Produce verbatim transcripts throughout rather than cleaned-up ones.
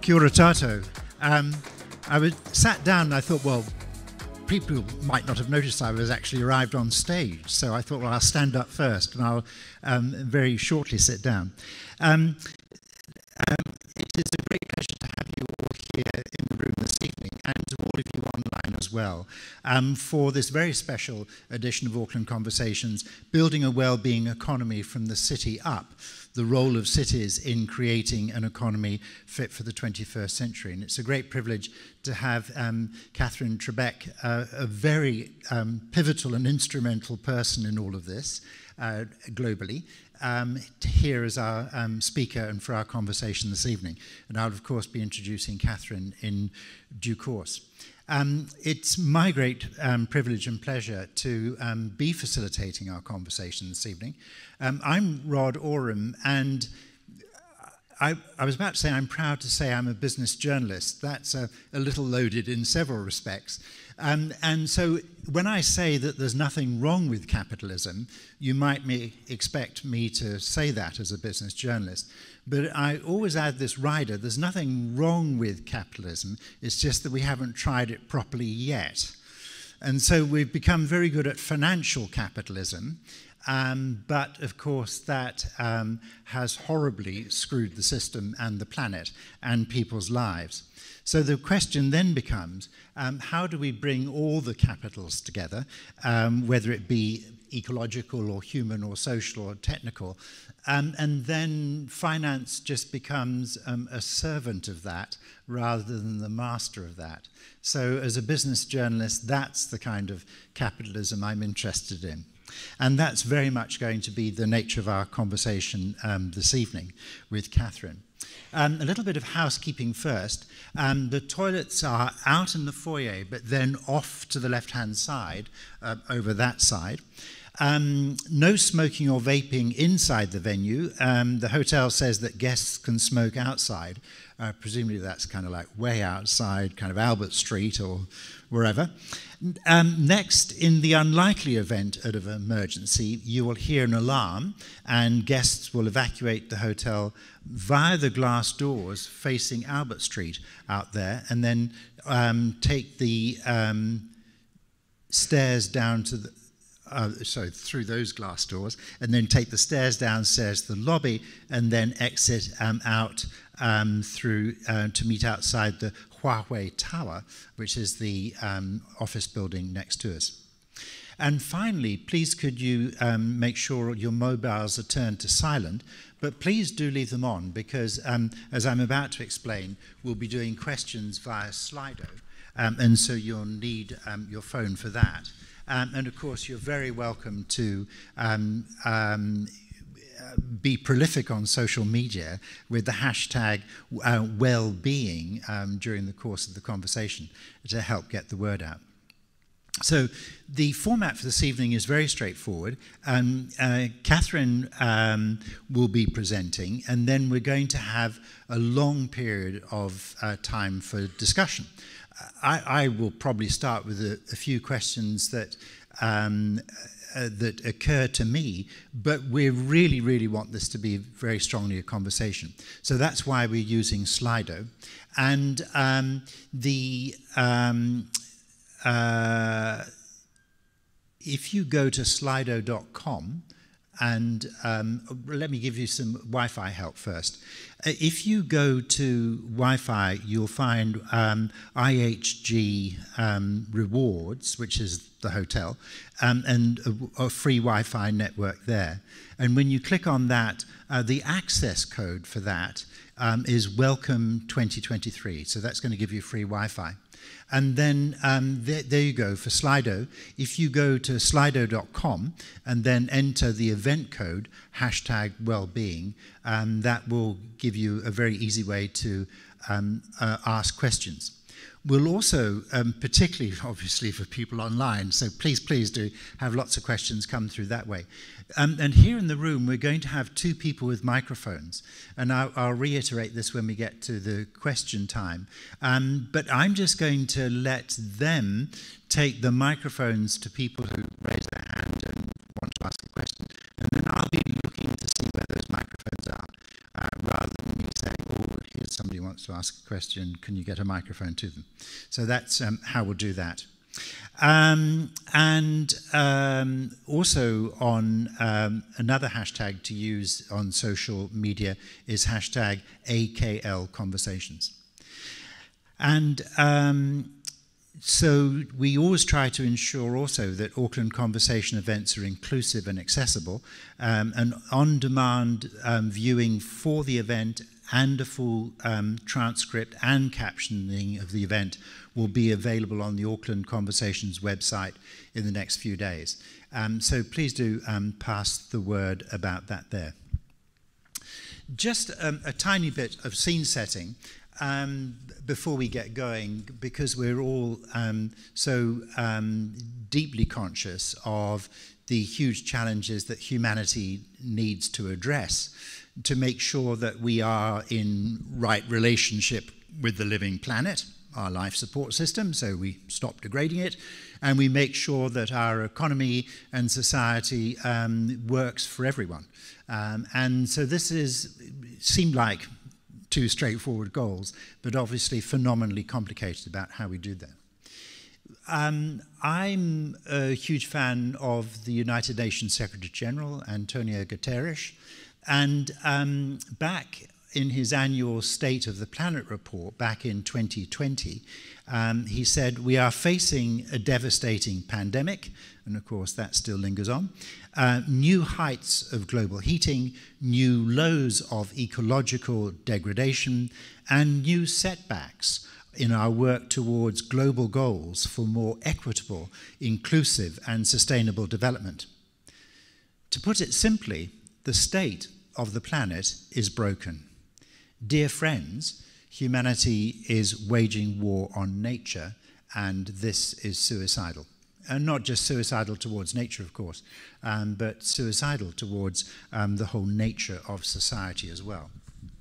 Kia ora tātou. Um, I was sat down and I thought, well, people might not have noticed I was actually arrived on stage. So I thought, well, I'll stand up first and I'll um, very shortly sit down. Um, um, it is a great pleasure to have you all here in the room this evening and to all of you online as well um, for this very special edition of Auckland Conversations, Building a Wellbeing Economy from the City Up, the role of cities in creating an economy fit for the twenty-first century. And it's a great privilege to have um, Catherine Trebeck, uh, a very um, pivotal and instrumental person in all of this uh, globally, um, here as our um, speaker and for our conversation this evening. And I'll, of course, be introducing Catherine in due course. Um, it's my great um, privilege and pleasure to um, be facilitating our conversation this evening. Um, I'm Rod Oram, and I, I was about to say I'm proud to say I'm a business journalist. That's a, a little loaded in several respects. Um, and so when I say that there's nothing wrong with capitalism, you might me expect me to say that as a business journalist. But I always add this rider, there's nothing wrong with capitalism, it's just that we haven't tried it properly yet. And so we've become very good at financial capitalism, um, but of course that um, has horribly screwed the system and the planet and people's lives. So the question then becomes, um, how do we bring all the capitals together, um, whether it be ecological or human or social or technical, um, and then finance just becomes um, a servant of that rather than the master of that. So as a business journalist, that's the kind of capitalism I'm interested in. And that's very much going to be the nature of our conversation um, this evening with Catherine. Um, a little bit of housekeeping first. Um, the toilets are out in the foyer, but then off to the left-hand side, uh, over that side. Um, no smoking or vaping inside the venue. Um, the hotel says that guests can smoke outside. Uh, presumably that's kind of like way outside, kind of Albert Street or wherever. Um, next, in the unlikely event of an emergency, you will hear an alarm and guests will evacuate the hotel via the glass doors facing Albert Street out there and then um, take the um, stairs down to the Uh, sorry, through those glass doors, and then take the stairs downstairs to the lobby, and then exit um, out um, through uh, to meet outside the Huawei Tower, which is the um, office building next to us. And finally, please could you um, make sure your mobiles are turned to silent, but please do leave them on, because um, as I'm about to explain, we'll be doing questions via Slido, um, and so you'll need um, your phone for that. Um, and of course, you're very welcome to um, um, be prolific on social media with the hashtag uh, Wellbeing um, during the course of the conversation to help get the word out. So the format for this evening is very straightforward. Um, uh, Catherine um, will be presenting, and then we're going to have a long period of uh, time for discussion. I, I will probably start with a, a few questions that um, uh, that occur to me, but we really, really want this to be very strongly a conversation. So that's why we're using Slido. And um, the um, uh, if you go to slido dot com, and um, let me give you some Wi-Fi help first. Uh, if you go to Wi-Fi, you'll find um, I H G um, Rewards, which is the hotel, um, and a, a free Wi-Fi network there. And when you click on that, uh, the access code for that um, is Welcome twenty twenty-three. So that's going to give you free Wi-Fi. And then um, there, there you go for Slido. If you go to slido dot com and then enter the event code, hashtag wellbeing, um, that will give you a very easy way to um, uh, ask questions. We'll also, um, particularly obviously for people online, so please, please do have lots of questions come through that way. Um, and here in the room, we're going to have two people with microphones. And I'll, I'll reiterate this when we get to the question time. Um, but I'm just going to let them take the microphones to people who raise their hand and want to ask a question. And then I'll be looking to see where those microphones are, uh, rather than me saying, oh, here's somebody who wants wants to ask a question, can you get a microphone to them? So that's um, how we'll do that. Um, and um, also on um, another hashtag to use on social media is hashtag A K L Conversations. And um, so we always try to ensure also that Auckland Conversation events are inclusive and accessible, um, and on-demand um, viewing for the event and a full um, transcript and captioning of the event will be available on the Auckland Conversations website in the next few days. Um, so please do um, pass the word about that there. Just um, a tiny bit of scene setting um, before we get going, because we're all um, so um, deeply conscious of the huge challenges that humanity needs to address to make sure that we are in right relationship with the living planet, our life support system, so we stop degrading it, and we make sure that our economy and society um, works for everyone. Um, and so this is, seemed like two straightforward goals, but obviously phenomenally complicated about how we do that. Um, I'm a huge fan of the United Nations Secretary General, Antonio Guterres, and um, back in his annual State of the Planet report back in twenty twenty, um, he said, we are facing a devastating pandemic, and of course that still lingers on, uh, new heights of global heating, new lows of ecological degradation, and new setbacks in our work towards global goals for more equitable, inclusive, and sustainable development. To put it simply, the state of the planet is broken. Dear friends, humanity is waging war on nature, and this is suicidal. And not just suicidal towards nature, of course, um, but suicidal towards um, the whole nature of society as well.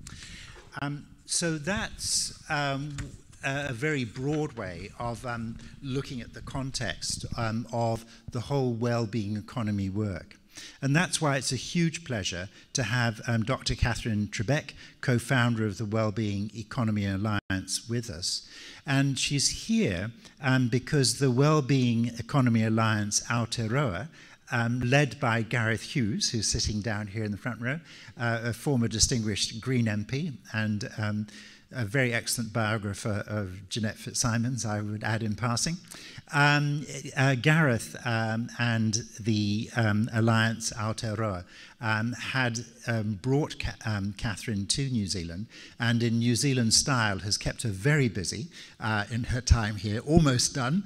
Um, so that's um, a very broad way of um, looking at the context um, of the whole well-being economy work. And that's why it's a huge pleasure to have um, Doctor Catherine Trebeck, co-founder of the Wellbeing Economy Alliance, with us. And she's here um, because the Wellbeing Economy Alliance Aotearoa, um, led by Gareth Hughes, who's sitting down here in the front row, uh, a former distinguished Green M P and um, a very excellent biographer of Jeanette Fitzsimons, I would add in passing. Um, uh, Gareth um, and the um, Alliance Aotearoa um, had um, brought Ca um, Catherine to New Zealand, and in New Zealand style has kept her very busy uh, in her time here, almost done.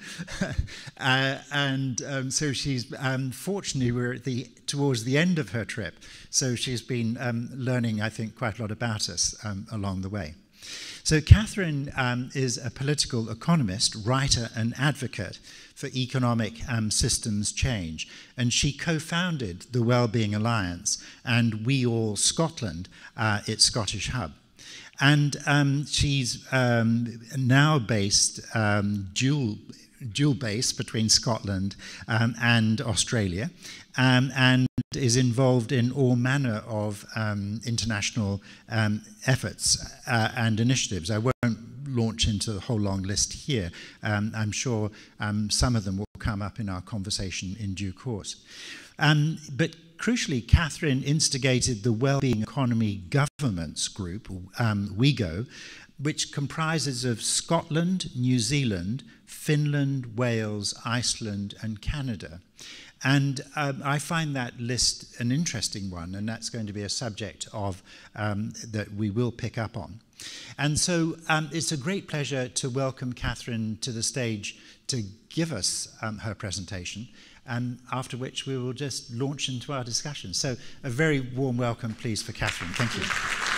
uh, and um, so she's, um, fortunately, we're at the, towards the end of her trip, so she's been um, learning, I think, quite a lot about us um, along the way. So Catherine um, is a political economist, writer and advocate for economic um, systems change, and she co-founded the Wellbeing Alliance and We All Scotland, uh, its Scottish hub. And um, she's um, now based um, dual dual base between Scotland um, and Australia, um, and is involved in all manner of um, international um, efforts uh, and initiatives. I won't launch into the whole long list here. Um, I'm sure um, some of them will come up in our conversation in due course. Um, but crucially, Catherine instigated the Wellbeing Economy Governments Group, um, WeGo, which comprises of Scotland, New Zealand, Finland, Wales, Iceland, and Canada. And um, I find that list an interesting one, and that's going to be a subject of um, that we will pick up on. And so um, it's a great pleasure to welcome Catherine to the stage to give us um, her presentation, and after which we will just launch into our discussion. So a very warm welcome, please, for Catherine. Thank you.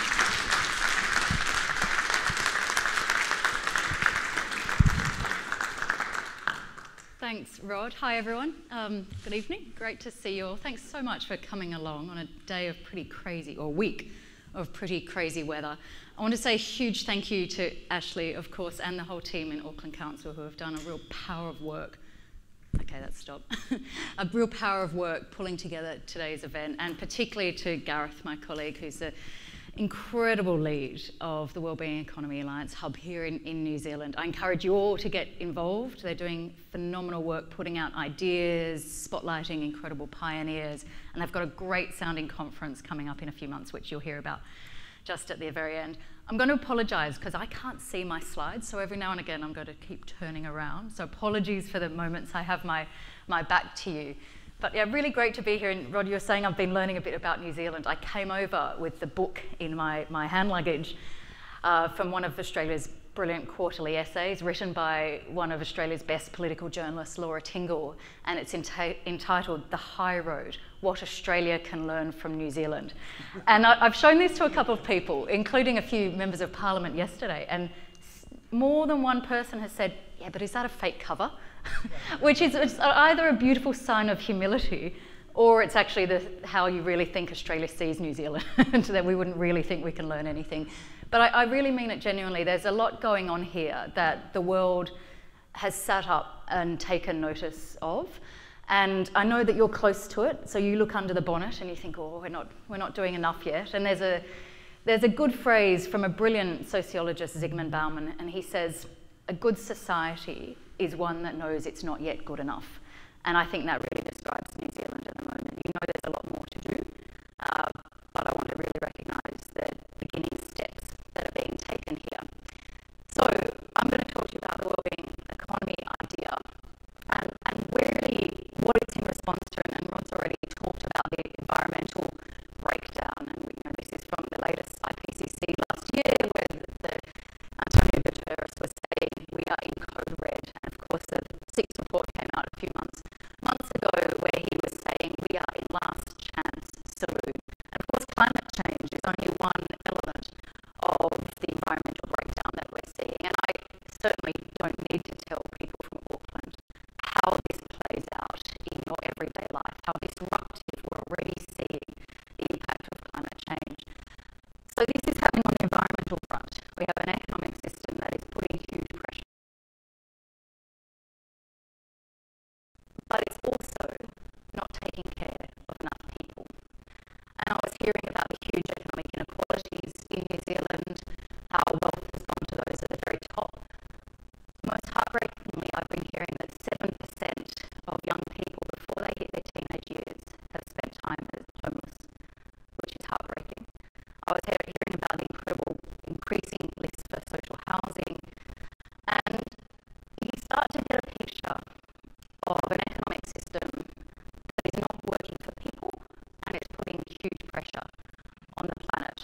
Thanks, Rod. Hi, everyone. Um, good evening. Great to see you all. Thanks so much for coming along on a day of pretty crazy, or week of pretty crazy weather. I want to say a huge thank you to Ashley, of course, and the whole team in Auckland Council who have done a real power of work. Okay, that's stop. A real power of work pulling together today's event, and particularly to Gareth, my colleague, who's a incredible lead of the Wellbeing Economy Alliance hub here in, in New Zealand. I encourage you all to get involved. They're doing phenomenal work, putting out ideas, spotlighting incredible pioneers, and they've got a great sounding conference coming up in a few months, which you'll hear about just at the very end. I'm going to apologise because I can't see my slides, so every now and again I'm going to keep turning around. So apologies for the moments I have my, my back to you. But yeah, really great to be here. And Rod, you were saying I've been learning a bit about New Zealand. I came over with the book in my, my hand luggage uh, from one of Australia's brilliant quarterly essays written by one of Australia's best political journalists, Laura Tingle, and it's enti entitled The High Road, What Australia Can Learn from New Zealand. And I, I've shown this to a couple of people, including a few members of Parliament yesterday, and more than one person has said, yeah, but is that a fake cover? Which is it's either a beautiful sign of humility, or it's actually the, how you really think Australia sees New Zealand, that we wouldn't really think we can learn anything. But I, I really mean it genuinely. There's a lot going on here that the world has sat up and taken notice of. And I know that you're close to it, so you look under the bonnet and you think, oh, we're not, we're not doing enough yet. And there's a, there's a good phrase from a brilliant sociologist, Zygmunt Bauman, and he says, a good society is one that knows it's not yet good enough. And I think that really describes New Zealand at the moment. You know there's a lot more to do, uh, but I want to really recognise the beginning steps that are being taken here. So I'm going to talk to you about the wellbeing economy idea and, and really what it's in response to, and Rod's already talked about the environmental breakdown, and you know, this is from the latest I P C C last year where the, the Antonio Guterres was saying we are in code red, and of course the sixth report came out a few months months ago where he was saying we are in last chance saloon. And of course climate change is only one element of the environmental breakdown that we're seeing, and I certainly don't need to tell people from Auckland how this plays out in your everyday life, how disruptive we're already seeing the impact of climate change. So this is happening on the environmental front. We have an economic system that is putting huge pressure. But it's also not taking care of enough people. And I was hearing about the huge economic inequalities in New Zealand, how wealth has gone to those at the very top. Most heartbreakingly, I've been hearing that seven percent of young people before they hit their teenage years have spent time as homeless, which is heartbreaking. I was hearing about the incredible increasing list for social housing, and you start to get a picture of an economic system that is not working for people, and it's putting huge pressure on the planet.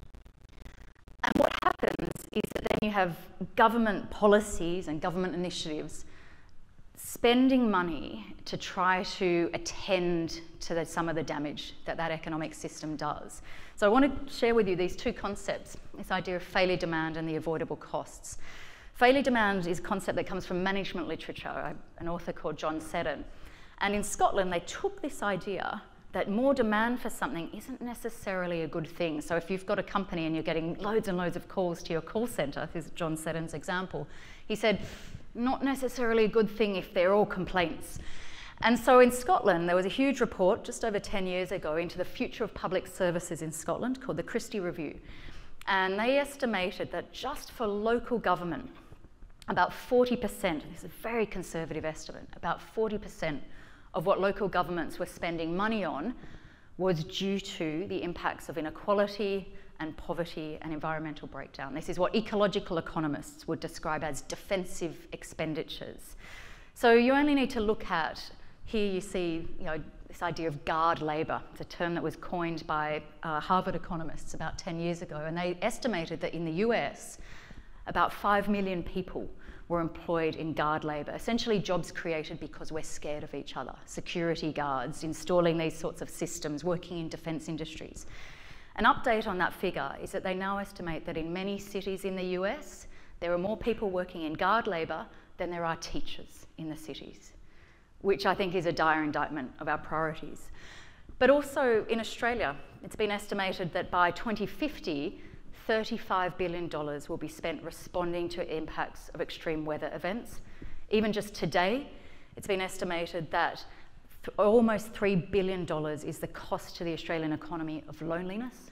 And what happens is that then you have government policies and government initiatives spending money to try to attend to the, some of the damage that that economic system does. So I want to share with you these two concepts, this idea of failure demand and the avoidable costs. Failure demand is a concept that comes from management literature, an author called John Seddon. And in Scotland, they took this idea that more demand for something isn't necessarily a good thing. So if you've got a company and you're getting loads and loads of calls to your call centre, this is John Seddon's example, he said, not necessarily a good thing if they're all complaints. And so in Scotland, there was a huge report just over ten years ago into the future of public services in Scotland called the Christie Review. And they estimated that just for local government, about forty percent, this is a very conservative estimate, about forty percent of what local governments were spending money on was due to the impacts of inequality and poverty and environmental breakdown. This is what ecological economists would describe as defensive expenditures. So you only need to look at, here you see, you know, this idea of guard labour. It's a term that was coined by uh, Harvard economists about ten years ago, and they estimated that in the U S, about five million people were employed in guard labour, essentially jobs created because we're scared of each other. Security guards, installing these sorts of systems, working in defence industries. An update on that figure is that they now estimate that in many cities in the U S, there are more people working in guard labour than there are teachers in the cities, which I think is a dire indictment of our priorities. But also in Australia, it's been estimated that by twenty fifty, thirty-five billion dollars will be spent responding to impacts of extreme weather events. Even just today, it's been estimated that th- almost three billion dollars is the cost to the Australian economy of loneliness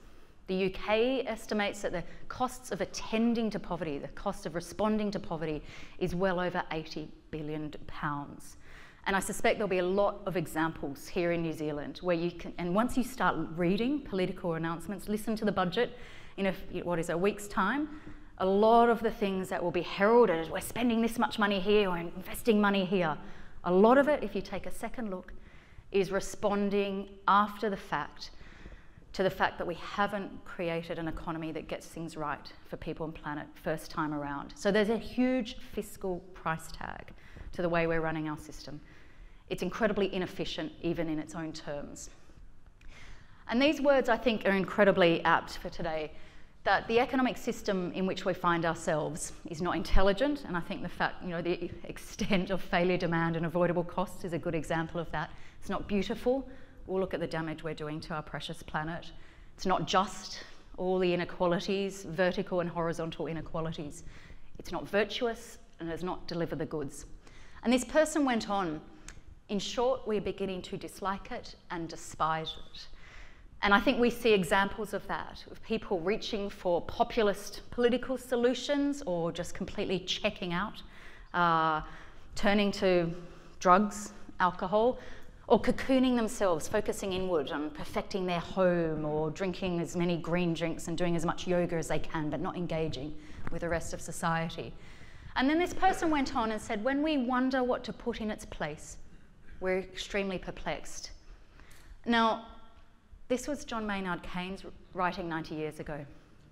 The U K estimates that the costs of attending to poverty, the cost of responding to poverty, is well over eighty billion pounds. And I suspect there'll be a lot of examples here in New Zealand where you can, and once you start reading political announcements, listen to the budget in a, what is a week's time, a lot of the things that will be heralded as we're spending this much money here or investing money here, a lot of it, if you take a second look, is responding after the fact to the fact that we haven't created an economy that gets things right for people and planet first time around. So there's a huge fiscal price tag to the way we're running our system. It's incredibly inefficient, even in its own terms. And these words, I think, are incredibly apt for today, that the economic system in which we find ourselves is not intelligent, and I think the fact, you know, the extent of failure, demand, and avoidable costs is a good example of that. It's not beautiful. We'll look at the damage we're doing to our precious planet. It's not just, all the inequalities, vertical and horizontal inequalities. It's not virtuous and does not deliver the goods. And this person went on, in short, we're beginning to dislike it and despise it. And I think we see examples of that, of people reaching for populist political solutions or just completely checking out, uh, turning to drugs, alcohol, or cocooning themselves, focusing inward on perfecting their home or drinking as many green drinks and doing as much yoga as they can, but not engaging with the rest of society. And then this person went on and said, when we wonder what to put in its place, we're extremely perplexed. Now, this was John Maynard Keynes writing ninety years ago.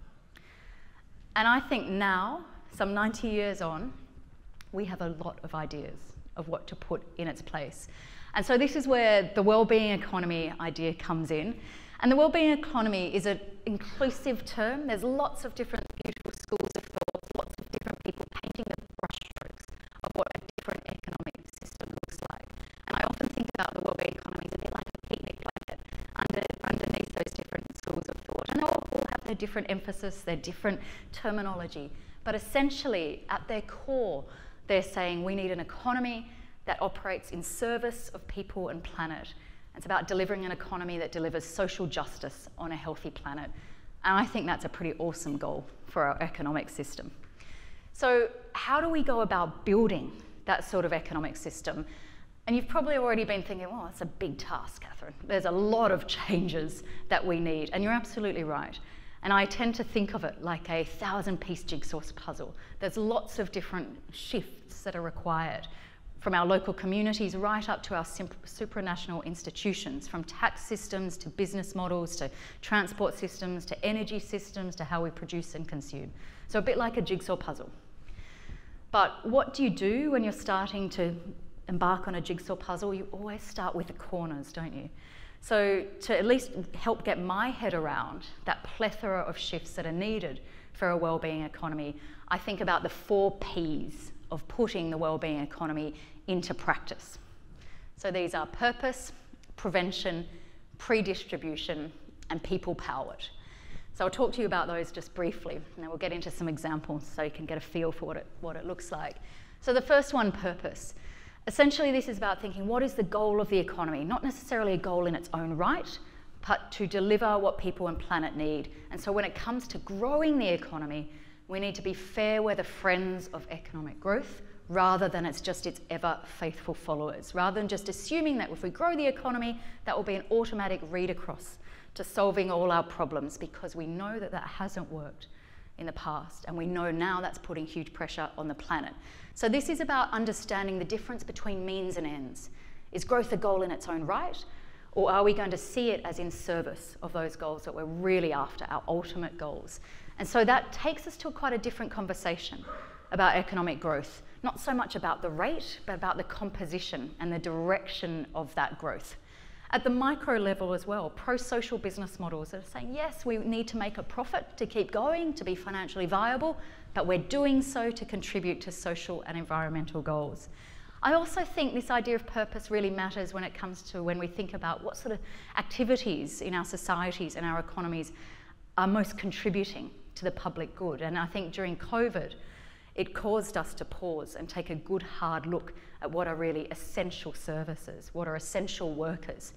And I think now, some ninety years on, we have a lot of ideas of what to put in its place. And so this is where the wellbeing economy idea comes in. And the wellbeing economy is an inclusive term. There's lots of different beautiful schools of thought, lots of different people painting the brushstrokes of what a different economic system looks like. And I often think about the wellbeing economy as a bit like a picnic blanket under, underneath those different schools of thought. And they all, all have their different emphasis, their different terminology. But essentially, at their core, they're saying we need an economy that operates in service of people and planet. It's about delivering an economy that delivers social justice on a healthy planet. And I think that's a pretty awesome goal for our economic system. So how do we go about building that sort of economic system? And you've probably already been thinking, well, it's a big task, Catherine. There's a lot of changes that we need, and you're absolutely right. And I tend to think of it like a thousand-piece jigsaw puzzle. There's lots of different shifts that are required, from our local communities right up to our supranational institutions, from tax systems to business models to transport systems to energy systems to how we produce and consume. So a bit like a jigsaw puzzle. But what do you do when you're starting to embark on a jigsaw puzzle? You always start with the corners, don't you? So to at least help get my head around that plethora of shifts that are needed for a wellbeing economy, I think about the four P's of putting the wellbeing economy into practice. So these are purpose, prevention, pre-distribution, and people-powered. So I'll talk to you about those just briefly, and then we'll get into some examples so you can get a feel for what it, what it looks like. So the first one, purpose. Essentially, this is about thinking, what is the goal of the economy? Not necessarily a goal in its own right, but to deliver what people and planet need. And so when it comes to growing the economy, we need to be fair weather friends of economic growth, rather than it's just its ever faithful followers, rather than just assuming that if we grow the economy, that will be an automatic read across to solving all our problems, because we know that that hasn't worked in the past, and we know now that's putting huge pressure on the planet. So this is about understanding the difference between means and ends. Is growth a goal in its own right, or are we going to see it as in service of those goals that we're really after, our ultimate goals? And so that takes us to a quite a different conversation about economic growth. Not so much about the rate, but about the composition and the direction of that growth. At the micro level as well, pro-social business models are saying, yes, we need to make a profit to keep going, to be financially viable, but we're doing so to contribute to social and environmental goals. I also think this idea of purpose really matters when it comes to when we think about what sort of activities in our societies and our economies are most contributing to the public good. And I think during COVID, it caused us to pause and take a good hard look at what are really essential services, what are essential workers.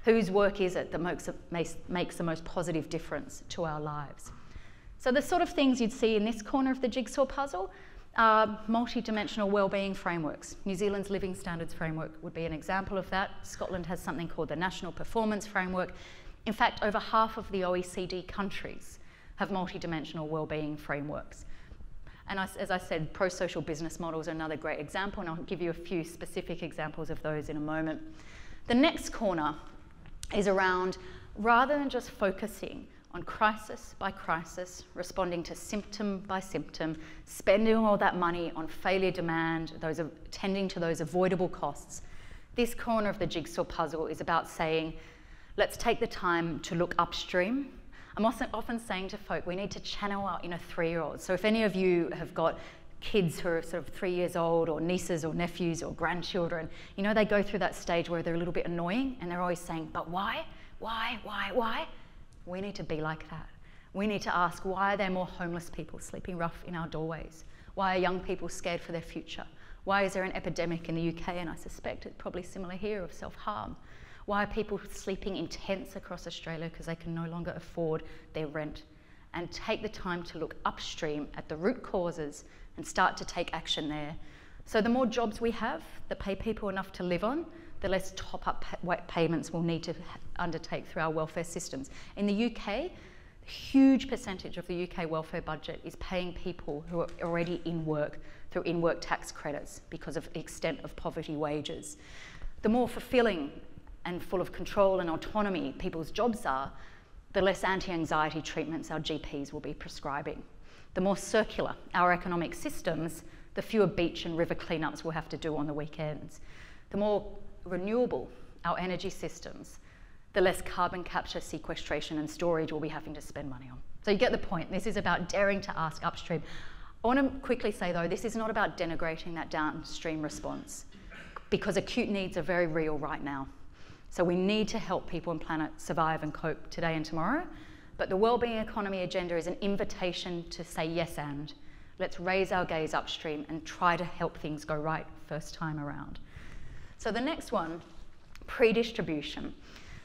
Whose work is it that makes, makes the most positive difference to our lives? So the sort of things you'd see in this corner of the jigsaw puzzle are multi-dimensional wellbeing frameworks. New Zealand's Living Standards Framework would be an example of that. Scotland has something called the National Performance Framework. In fact, over half of the O E C D countries have multi-dimensional wellbeing frameworks. And as I said, pro-social business models are another great example, and I'll give you a few specific examples of those in a moment. The next corner is around, rather than just focusing on crisis by crisis, responding to symptom by symptom, spending all that money on failure demand, those tending to those avoidable costs, this corner of the jigsaw puzzle is about saying, let's take the time to look upstream. I'm often, often saying to folk, we need to channel our inner three-year-olds. So if any of you have got kids who are sort of three years old, or nieces or nephews or grandchildren, you know, they go through that stage where they're a little bit annoying and they're always saying, but why, why, why, why? We need to be like that. We need to ask, why are there more homeless people sleeping rough in our doorways? Why are young people scared for their future? Why is there an epidemic in the U K, and I suspect it's probably similar here, of self-harm? Why are people sleeping in tents across Australia because they can no longer afford their rent? And take the time to look upstream at the root causes and start to take action there. So the more jobs we have that pay people enough to live on, the less top-up payments we'll need to undertake through our welfare systems. In the U K, a huge percentage of the U K welfare budget is paying people who are already in work through in-work tax credits because of the extent of poverty wages. The more fulfilling and full of control and autonomy people's jobs are, the less anti-anxiety treatments our G Ps will be prescribing. The more circular our economic systems, the fewer beach and river cleanups we'll have to do on the weekends. The more renewable our energy systems, the less carbon capture, sequestration and storage we'll be having to spend money on. So you get the point. This is about daring to ask upstream. I want to quickly say though, this is not about denigrating that downstream response, because acute needs are very real right now. So we need to help people and planet survive and cope today and tomorrow. But the wellbeing economy agenda is an invitation to say yes and. Let's raise our gaze upstream and try to help things go right first time around. So the next one, pre-distribution.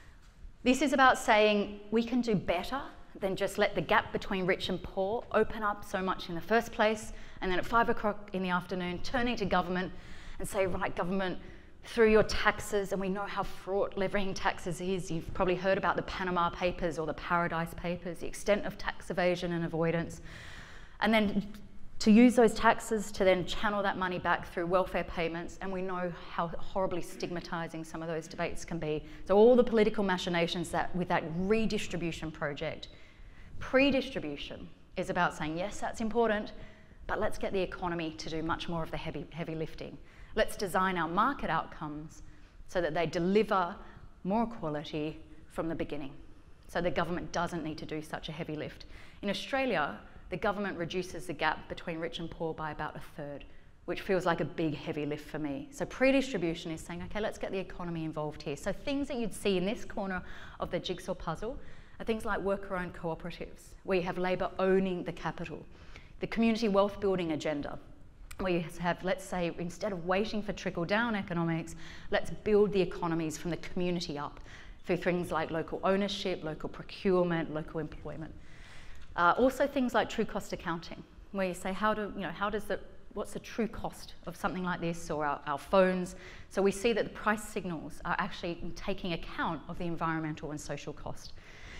This is about saying we can do better than just let the gap between rich and poor open up so much in the first place, and then at five o'clock in the afternoon turning to government and say, right, government, through your taxes, and we know how fraught levying taxes is. You've probably heard about the Panama Papers or the Paradise Papers, the extent of tax evasion and avoidance. And then to use those taxes to then channel that money back through welfare payments, and we know how horribly stigmatising some of those debates can be. So all the political machinations that with that redistribution project. Pre-distribution is about saying, yes, that's important, but let's get the economy to do much more of the heavy, heavy lifting. Let's design our market outcomes so that they deliver more equality from the beginning, so the government doesn't need to do such a heavy lift. In Australia, the government reduces the gap between rich and poor by about a third, which feels like a big, heavy lift for me. So pre-distribution is saying, okay, let's get the economy involved here. So things that you'd see in this corner of the jigsaw puzzle are things like worker-owned cooperatives, where you have labour owning the capital, the community wealth building agenda, where you have, let's say, instead of waiting for trickle-down economics, let's build the economies from the community up through things like local ownership, local procurement, local employment. Uh, also things like true cost accounting, where you say, how do, you know, how does the, what's the true cost of something like this, or our, our phones? So we see that the price signals are actually taking account of the environmental and social cost.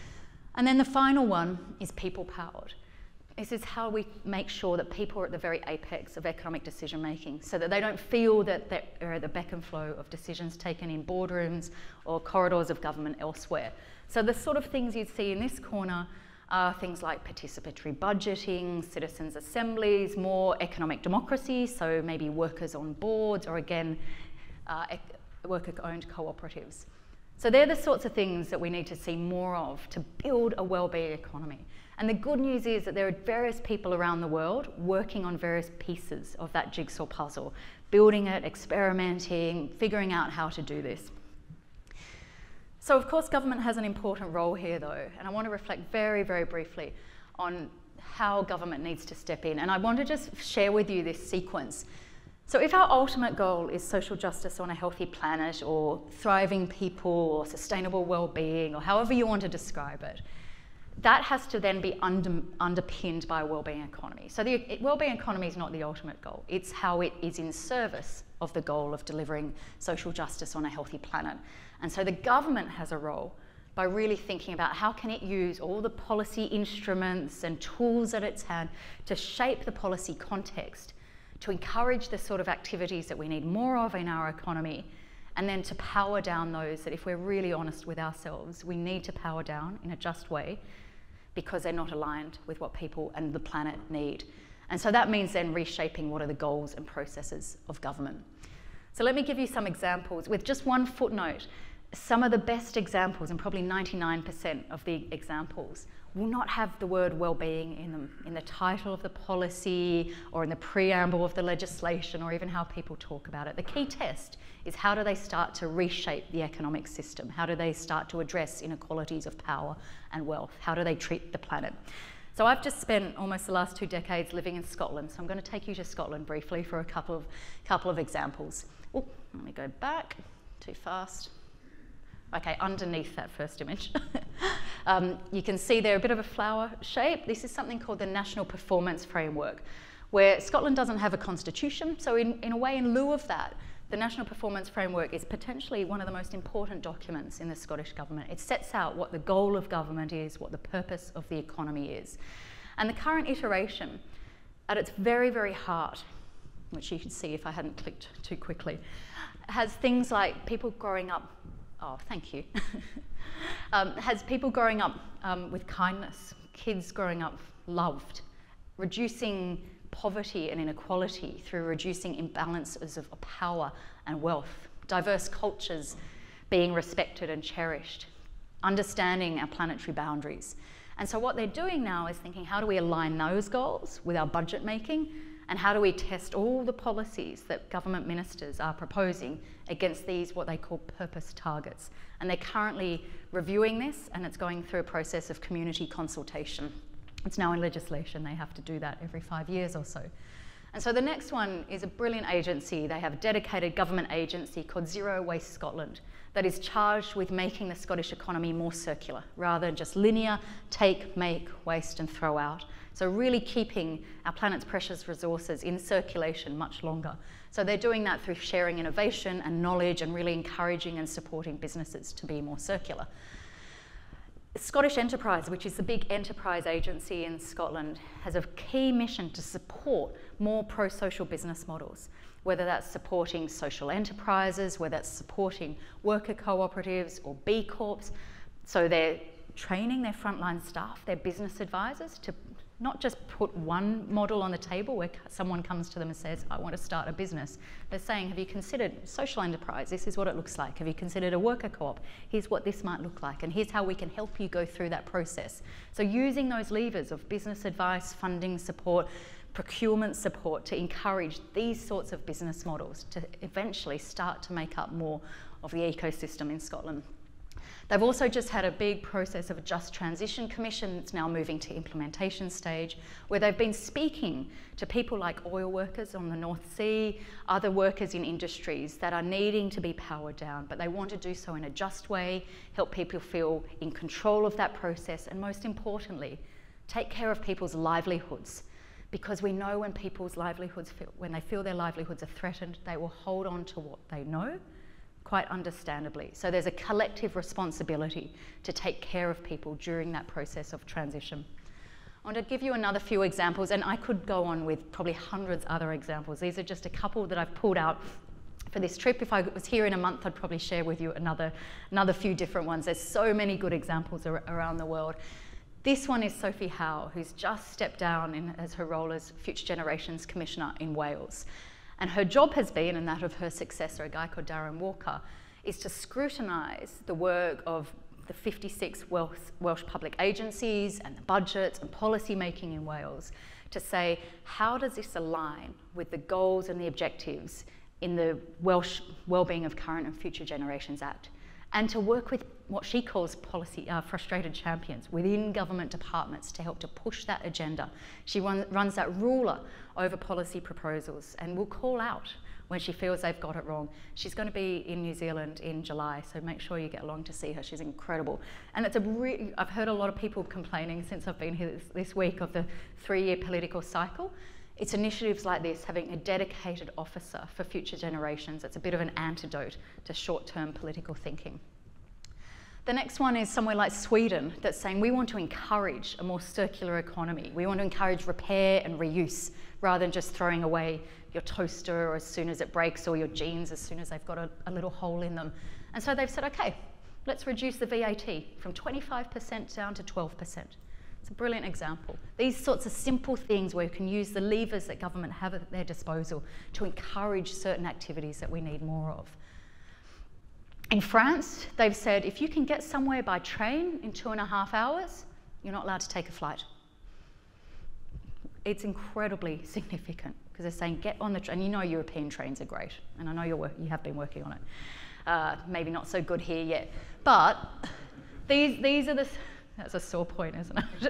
And then the final one is people-powered. This is how we make sure that people are at the very apex of economic decision making, so that they don't feel that they're at the beck and flow of decisions taken in boardrooms or corridors of government elsewhere. So the sort of things you'd see in this corner are things like participatory budgeting, citizens' assemblies, more economic democracy, so maybe workers on boards, or again, uh, worker-owned cooperatives. So they're the sorts of things that we need to see more of to build a wellbeing economy. And the good news is that there are various people around the world working on various pieces of that jigsaw puzzle, building it, experimenting, figuring out how to do this. So of course government has an important role here though, and I want to reflect very, very briefly on how government needs to step in. And I want to just share with you this sequence. So if our ultimate goal is social justice on a healthy planet, or thriving people, or sustainable well-being, or however you want to describe it, that has to then be under, underpinned by a wellbeing economy. So the wellbeing economy is not the ultimate goal. It's how it is in service of the goal of delivering social justice on a healthy planet. And so the government has a role by really thinking about how can it use all the policy instruments and tools at its hand to shape the policy context, to encourage the sort of activities that we need more of in our economy, and then to power down those that, if we're really honest with ourselves, we need to power down in a just way because they're not aligned with what people and the planet need. And so that means then reshaping what are the goals and processes of government. So let me give you some examples with just one footnote. Some of the best examples, and probably ninety-nine percent of the examples, will not have the word well-being in them, in the title of the policy or in the preamble of the legislation or even how people talk about it. The key test is, how do they start to reshape the economic system? How do they start to address inequalities of power and wealth? How do they treat the planet? So I've just spent almost the last two decades living in Scotland, so I'm going to take you to Scotland briefly for a couple of, couple of examples. Oh, let me go back, too fast. Okay, underneath that first image. um, you can see there a bit of a flower shape. This is something called the National Performance Framework, where Scotland doesn't have a constitution. So in, in a way, in lieu of that, the National Performance Framework is potentially one of the most important documents in the Scottish Government. It sets out what the goal of government is, what the purpose of the economy is. And the current iteration, at its very, very heart, which you can see if I hadn't clicked too quickly, has things like people growing up. Oh, thank you. um, has people growing up um, with kindness, kids growing up loved, reducing poverty and inequality through reducing imbalances of power and wealth, diverse cultures being respected and cherished, understanding our planetary boundaries. And so what they're doing now is thinking, how do we align those goals with our budget making? And how do we test all the policies that government ministers are proposing against these, what they call purpose targets? And they're currently reviewing this, and it's going through a process of community consultation. It's now in legislation. They have to do that every five years or so. And so the next one is a brilliant agency. They have a dedicated government agency called Zero Waste Scotland that is charged with making the Scottish economy more circular, rather than just linear, take, make, waste and throw out. So really keeping our planet's precious resources in circulation much longer. So they're doing that through sharing innovation and knowledge and really encouraging and supporting businesses to be more circular. Scottish Enterprise, which is the big enterprise agency in Scotland, has a key mission to support more pro-social business models, whether that's supporting social enterprises, whether that's supporting worker cooperatives or B Corps. So they're training their frontline staff, their business advisors, to not just put one model on the table where someone comes to them and says, I want to start a business. They're saying, have you considered social enterprise? This is what it looks like. Have you considered a worker co-op? Here's what this might look like. And here's how we can help you go through that process. So using those levers of business advice, funding support, procurement support to encourage these sorts of business models to eventually start to make up more of the ecosystem in Scotland. They've also just had a big process of a Just Transition Commission that's now moving to implementation stage, where they've been speaking to people like oil workers on the North Sea, other workers in industries that are needing to be powered down, but they want to do so in a just way, help people feel in control of that process, and most importantly, take care of people's livelihoods. Because we know when people's livelihoods feel, when they feel their livelihoods are threatened, they will hold on to what they know, quite understandably. So there's a collective responsibility to take care of people during that process of transition. I want to give you another few examples, and I could go on with probably hundreds other examples. These are just a couple that I've pulled out for this trip. If I was here in a month, I'd probably share with you another, another few different ones. There's so many good examples ar around the world. This one is Sophie Howe, who's just stepped down in, as her role as Future Generations Commissioner in Wales. And her job has been, and that of her successor, a guy called Darren Walker, is to scrutinise the work of the fifty-six Welsh, Welsh public agencies and the budgets and policy making in Wales to say, how does this align with the goals and the objectives in the Welsh Wellbeing of Current and Future Generations Act? and to work with what she calls policy uh, frustrated champions within government departments to help to push that agenda. She run, runs that ruler over policy proposals and will call out when she feels they've got it wrong. She's going to be in New Zealand in July, so make sure you get along to see her. She's incredible. And it's a re- I've heard a lot of people complaining since I've been here this, this week of the three-year political cycle. It's initiatives like this, having a dedicated officer for future generations. It's a bit of an antidote to short-term political thinking. The next one is somewhere like Sweden that's saying we want to encourage a more circular economy. We want to encourage repair and reuse rather than just throwing away your toaster as soon as it breaks or your jeans as soon as they've got a, a little hole in them. And so they've said, okay, let's reduce the V A T from twenty-five percent down to twelve percent. It's a brilliant example. These sorts of simple things where you can use the levers that government have at their disposal to encourage certain activities that we need more of. In France, they've said if you can get somewhere by train in two and a half hours, you're not allowed to take a flight. It's incredibly significant because they're saying get on the train. And you know European trains are great, and I know you're work, you have been working on it. Uh, maybe not so good here yet, but these these are the. That's a sore point, isn't it?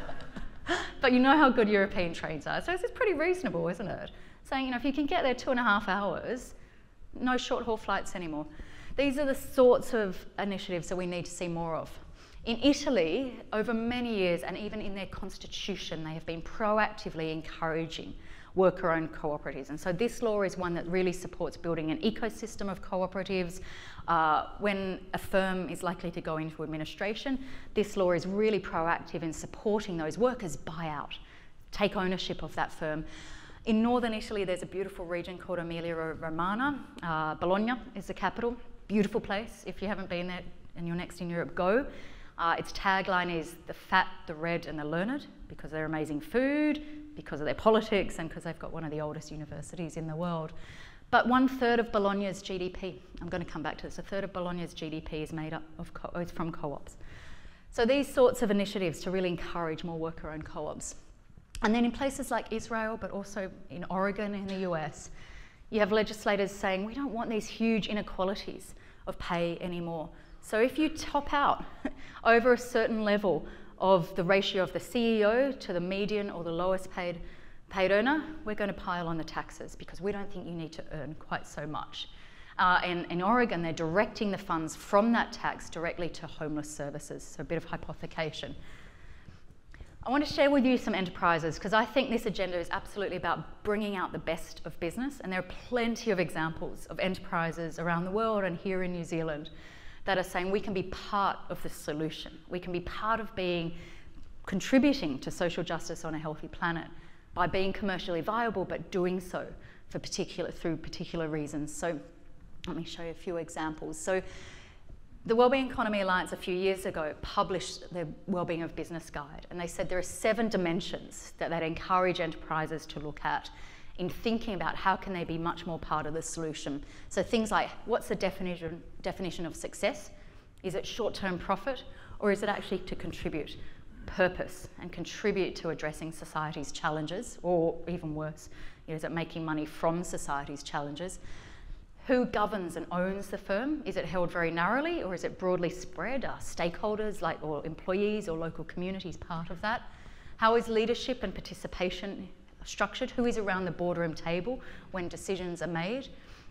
But you know how good European trains are, so this is pretty reasonable, isn't it? Saying, you know, if you can get there two and a half hours, no short haul flights anymore. These are the sorts of initiatives that we need to see more of. In Italy, over many years, and even in their constitution, they have been proactively encouraging worker-owned cooperatives. And so this law is one that really supports building an ecosystem of cooperatives. Uh, when a firm is likely to go into administration, this law is really proactive in supporting those workers buy out, take ownership of that firm. In northern Italy, there's a beautiful region called Emilia-Romagna. Uh, Bologna is the capital. Beautiful place. If you haven't been there and you're next in Europe, go. Uh, its tagline is the fat, the red and the learned, because they're amazing food, because of their politics and because they've got one of the oldest universities in the world. But one third of Bologna's G D P, I'm going to come back to this, a third of Bologna's G D P is made up of co- is from co-ops. So these sorts of initiatives to really encourage more worker-owned co-ops. And then in places like Israel, but also in Oregon in the U S, you have legislators saying we don't want these huge inequalities of pay anymore. So if you top out over a certain level of the ratio of the C E O to the median or the lowest paid paid earner, we're going to pile on the taxes because we don't think you need to earn quite so much. Uh, and in Oregon, they're directing the funds from that tax directly to homeless services, so a bit of hypothecation. I want to share with you some enterprises because I think this agenda is absolutely about bringing out the best of business, and there are plenty of examples of enterprises around the world and here in New Zealand that are saying we can be part of the solution. We can be part of being contributing to social justice on a healthy planet by being commercially viable, but doing so for particular, through particular reasons. So let me show you a few examples. So the Wellbeing Economy Alliance a few years ago published the Wellbeing of Business Guide, and they said there are seven dimensions that they'd encourage enterprises to look at in thinking about how can they be much more part of the solution. So things like, what's the definition, definition of success? Is it short-term profit, or is it actually to contribute? Purpose, and contribute to addressing society's challenges, or even worse, you know, is it making money from society's challenges? Who governs and owns the firm? Is it held very narrowly, or is it broadly spread? Are stakeholders, like or employees or local communities, part of that? How is leadership and participation structured? Who is around the boardroom table when decisions are made?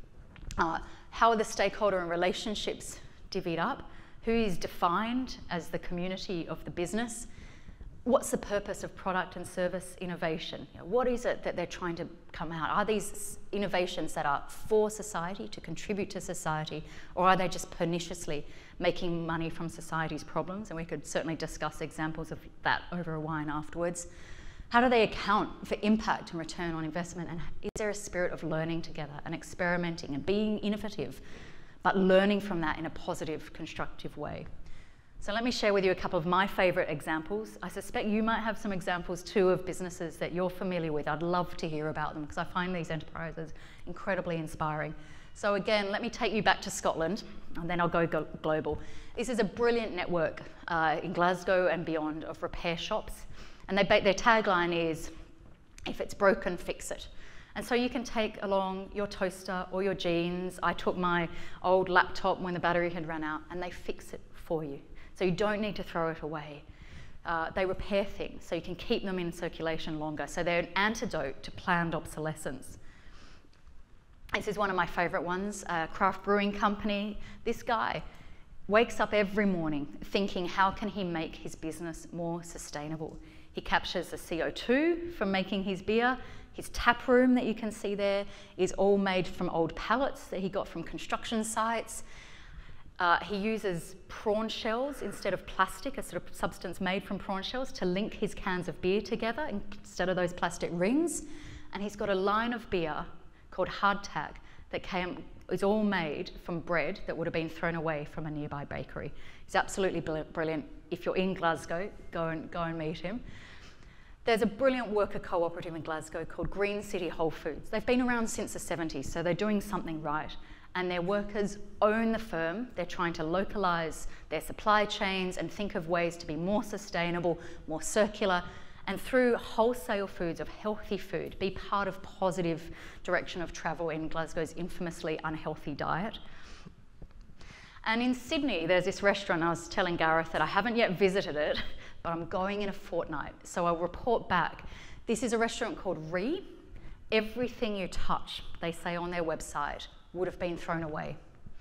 Uh, how are the stakeholder and relationships divvied up? Who is defined as the community of the business? What's the purpose of product and service innovation? You know, what is it that they're trying to come out? Are these innovations that are for society, to contribute to society, or are they just perniciously making money from society's problems? And we could certainly discuss examples of that over a wine afterwards. How do they account for impact and return on investment? And is there a spirit of learning together and experimenting and being innovative, but learning from that in a positive, constructive way? So let me share with you a couple of my favourite examples. I suspect you might have some examples too of businesses that you're familiar with. I'd love to hear about them because I find these enterprises incredibly inspiring. So again, let me take you back to Scotland and then I'll go global. This is a brilliant network uh, in Glasgow and beyond of repair shops. And they, their tagline is, if it's broken, fix it. And so you can take along your toaster or your jeans. I took my old laptop when the battery had run out, and they fix it for you. So you don't need to throw it away. Uh, they repair things, so you can keep them in circulation longer. So they're an antidote to planned obsolescence. This is one of my favourite ones, a craft brewing company. This guy wakes up every morning thinking, how can he make his business more sustainable? He captures the C O two from making his beer. His tap room that you can see there is all made from old pallets that he got from construction sites. Uh, he uses prawn shells instead of plastic, a sort of substance made from prawn shells, to link his cans of beer together instead of those plastic rings. And he's got a line of beer called Hardtack that came, is all made from bread that would have been thrown away from a nearby bakery. He's absolutely brilliant. If you're in Glasgow, go and, go and meet him. There's a brilliant worker cooperative in Glasgow called Green City Whole Foods. They've been around since the seventies, so they're doing something right. And their workers own the firm. They're trying to localise their supply chains and think of ways to be more sustainable, more circular, and through wholesale foods of healthy food, be part of positive direction of travel in Glasgow's infamously unhealthy diet. And in Sydney, there's this restaurant. I was telling Gareth that I haven't yet visited it, but I'm going in a fortnight, so I'll report back. This is a restaurant called Re. Everything you touch, they say on their website, would have been thrown away.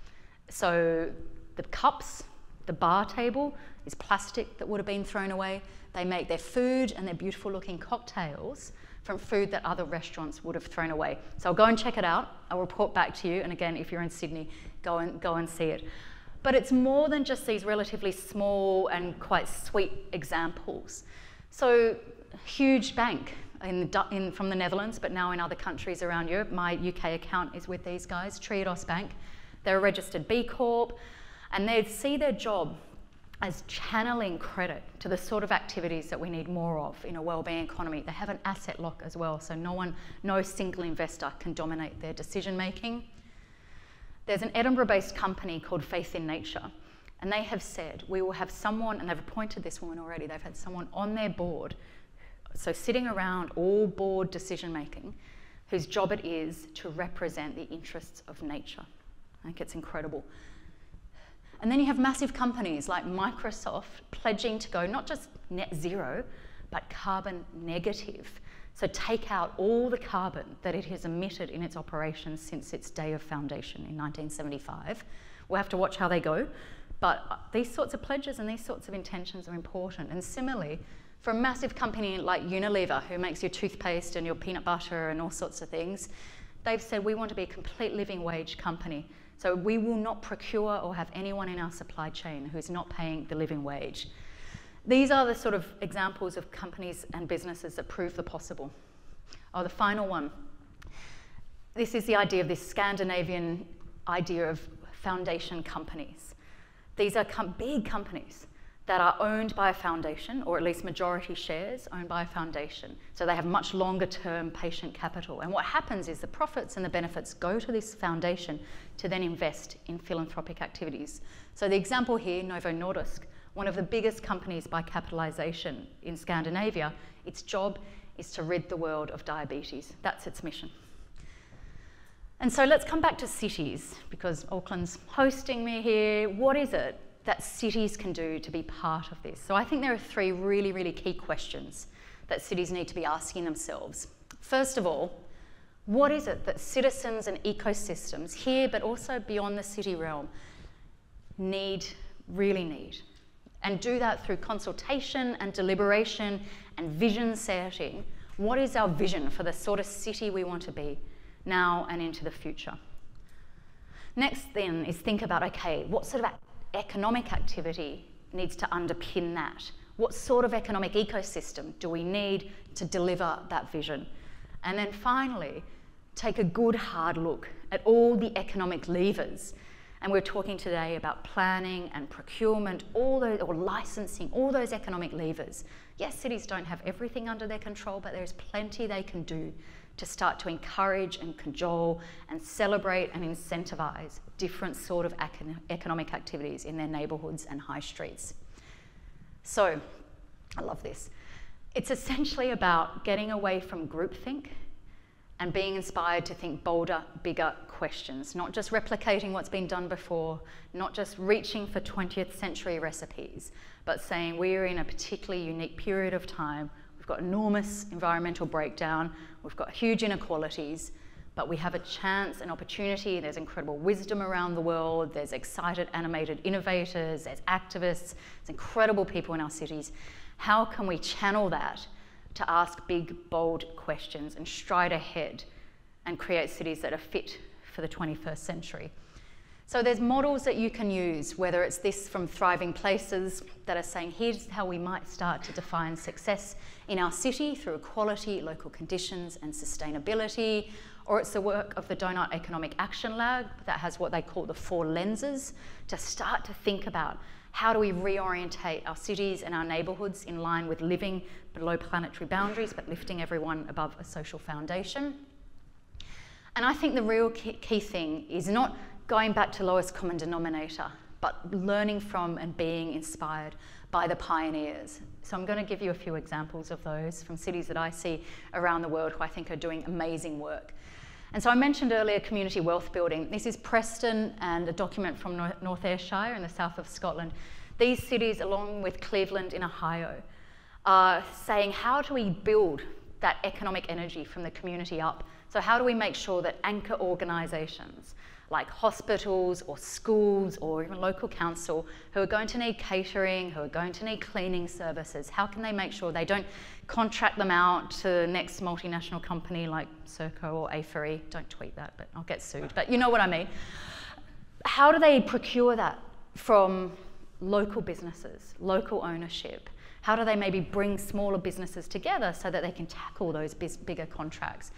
So the cups, the bar table is plastic that would have been thrown away. They make their food and their beautiful looking cocktails from food that other restaurants would have thrown away. So I'll go and check it out. I'll report back to you. And again, if you're in Sydney, go and, go and see it. But it's more than just these relatively small and quite sweet examples. So huge bank in the, in, from the Netherlands, but now in other countries around Europe. My U K account is with these guys, Triodos Bank. They're a registered B Corp, and they see their job as channeling credit to the sort of activities that we need more of in a wellbeing economy. They have an asset lock as well, so no one, no single investor can dominate their decision making. There's an Edinburgh-based company called Faith in Nature, and they have said, we will have someone, and they've appointed this woman already, they've had someone on their board, so sitting around all board decision making, whose job it is to represent the interests of nature. I think it's incredible. And then you have massive companies like Microsoft pledging to go not just net zero, but carbon negative. So take out all the carbon that it has emitted in its operations since its day of foundation in nineteen seventy-five. We'll have to watch how they go, but these sorts of pledges and these sorts of intentions are important. And similarly, for a massive company like Unilever, who makes your toothpaste and your peanut butter and all sorts of things, they've said we want to be a complete living wage company. So we will not procure or have anyone in our supply chain who's not paying the living wage. These are the sort of examples of companies and businesses that prove the possible. Oh, the final one. This is the idea of this Scandinavian idea of foundation companies. These are com- big companies that are owned by a foundation, or at least majority shares owned by a foundation. So they have much longer term patient capital. And what happens is the profits and the benefits go to this foundation to then invest in philanthropic activities. So the example here, Novo Nordisk, one of the biggest companies by capitalisation in Scandinavia, its job is to rid the world of diabetes. That's its mission. And so let's come back to cities, because Auckland's hosting me here. What is it that cities can do to be part of this? So I think there are three really, really key questions that cities need to be asking themselves. First of all, what is it that citizens and ecosystems here, but also beyond the city realm, need, really need? And do that through consultation and deliberation and vision setting. What is our vision for the sort of city we want to be now and into the future? Next then is think about, okay, what sort of economic activity needs to underpin that? What sort of economic ecosystem do we need to deliver that vision? And then finally, take a good hard look at all the economic levers. And we're talking today about planning and procurement, all those, or licensing, all those economic levers. Yes, cities don't have everything under their control, but there's plenty they can do to start to encourage and cajole and celebrate and incentivise different sort of economic activities in their neighbourhoods and high streets. So, I love this. It's essentially about getting away from groupthink and being inspired to think bolder, bigger questions, not just replicating what's been done before, not just reaching for twentieth century recipes, but saying we're in a particularly unique period of time. We've got enormous environmental breakdown, we've got huge inequalities, but we have a chance, an opportunity. There's incredible wisdom around the world, there's excited, animated innovators, there's activists, there's incredible people in our cities. How can we channel that to ask big, bold questions and stride ahead and create cities that are fit for the twenty-first century? So there's models that you can use, whether it's this from Thriving Places that are saying, here's how we might start to define success in our city through equality, local conditions, and sustainability, or it's the work of the Donut Economic Action Lab that has what they call the four lenses to start to think about how do we reorientate our cities and our neighbourhoods in line with living below planetary boundaries, but lifting everyone above a social foundation. And I think the real key thing is not going back to lowest common denominator, but learning from and being inspired by the pioneers. So I'm going to give you a few examples of those from cities that I see around the world who I think are doing amazing work. And so I mentioned earlier community wealth building. This is Preston and a document from North Ayrshire in the south of Scotland. These cities, along with Cleveland in Ohio, are saying, how do we build that economic energy from the community up? So how do we make sure that anchor organisations like hospitals or schools or even local council who are going to need catering, who are going to need cleaning services, how can they make sure they don't contract them out to the next multinational company like Serco or Afery? Don't tweet that, but I'll get sued. But you know what I mean. How do they procure that from local businesses, local ownership? How do they maybe bring smaller businesses together so that they can tackle those bigger contracts?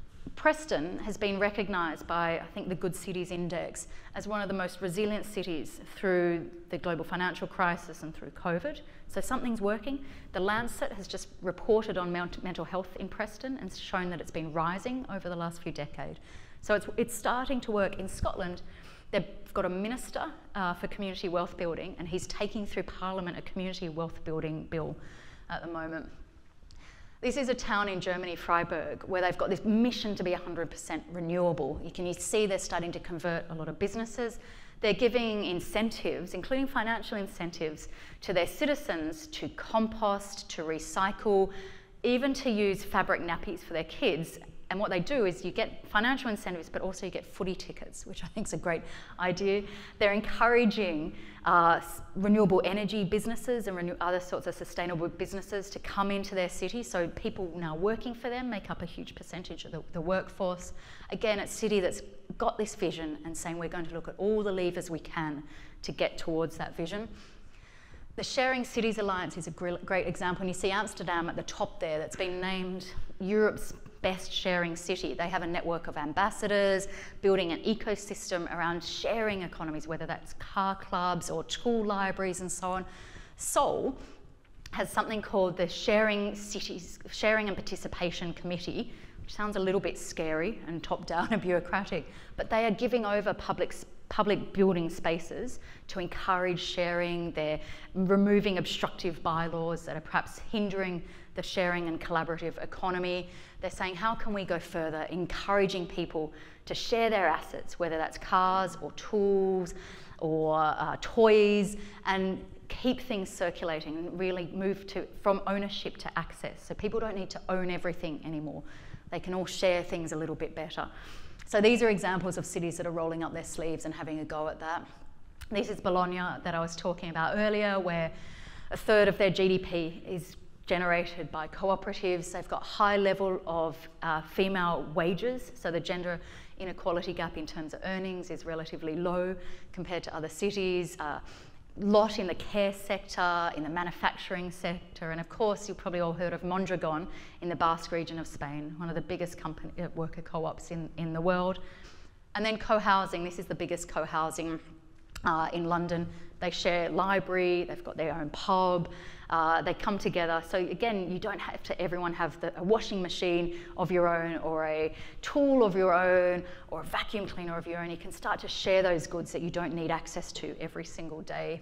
Preston has been recognised by, I think, the Good Cities Index as one of the most resilient cities through the global financial crisis and through COVID. So something's working. The Lancet has just reported on mental health in Preston and shown that it's been rising over the last few decades. So it's, it's starting to work in Scotland. They've got a minister uh, for community wealth building, and he's taking through Parliament a community wealth building bill at the moment. This is a town in Germany, Freiburg, where they've got this mission to be one hundred percent renewable. You can you see they're starting to convert a lot of businesses. They're giving incentives, including financial incentives, to their citizens to compost, to recycle, even to use fabric nappies for their kids. And what they do is you get financial incentives, but also you get footy tickets, which I think is a great idea. They're encouraging uh, renewable energy businesses and renew other sorts of sustainable businesses to come into their city. So people now working for them make up a huge percentage of the, the workforce. Again, it's a city that's got this vision and saying we're going to look at all the levers we can to get towards that vision. The Sharing Cities Alliance is a great example. And you see Amsterdam at the top there that's been named Europe's best sharing city. They have a network of ambassadors, building an ecosystem around sharing economies, whether that's car clubs or tool libraries and so on. Seoul has something called the Sharing Cities, Sharing and Participation Committee, which sounds a little bit scary and top-down and bureaucratic, but they are giving over public public building spaces to encourage sharing. They're removing obstructive bylaws that are perhaps hindering the sharing and collaborative economy. They're saying, how can we go further, encouraging people to share their assets, whether that's cars or tools or uh, toys, and keep things circulating and really move to from ownership to access. So people don't need to own everything anymore. They can all share things a little bit better. So these are examples of cities that are rolling up their sleeves and having a go at that. This is Bologna that I was talking about earlier, where a third of their G D P is generated by cooperatives. They've got high level of uh, female wages, so the gender inequality gap in terms of earnings is relatively low compared to other cities. Uh, lot in the care sector, in the manufacturing sector, and of course you've probably all heard of Mondragon in the Basque region of Spain, one of the biggest company, uh, worker co-ops in, in the world. And then co-housing, this is the biggest co-housing uh, in London. They share library, they've got their own pub, uh, they come together. So again, you don't have to everyone have the, a washing machine of your own or a tool of your own or a vacuum cleaner of your own. You can start to share those goods that you don't need access to every single day.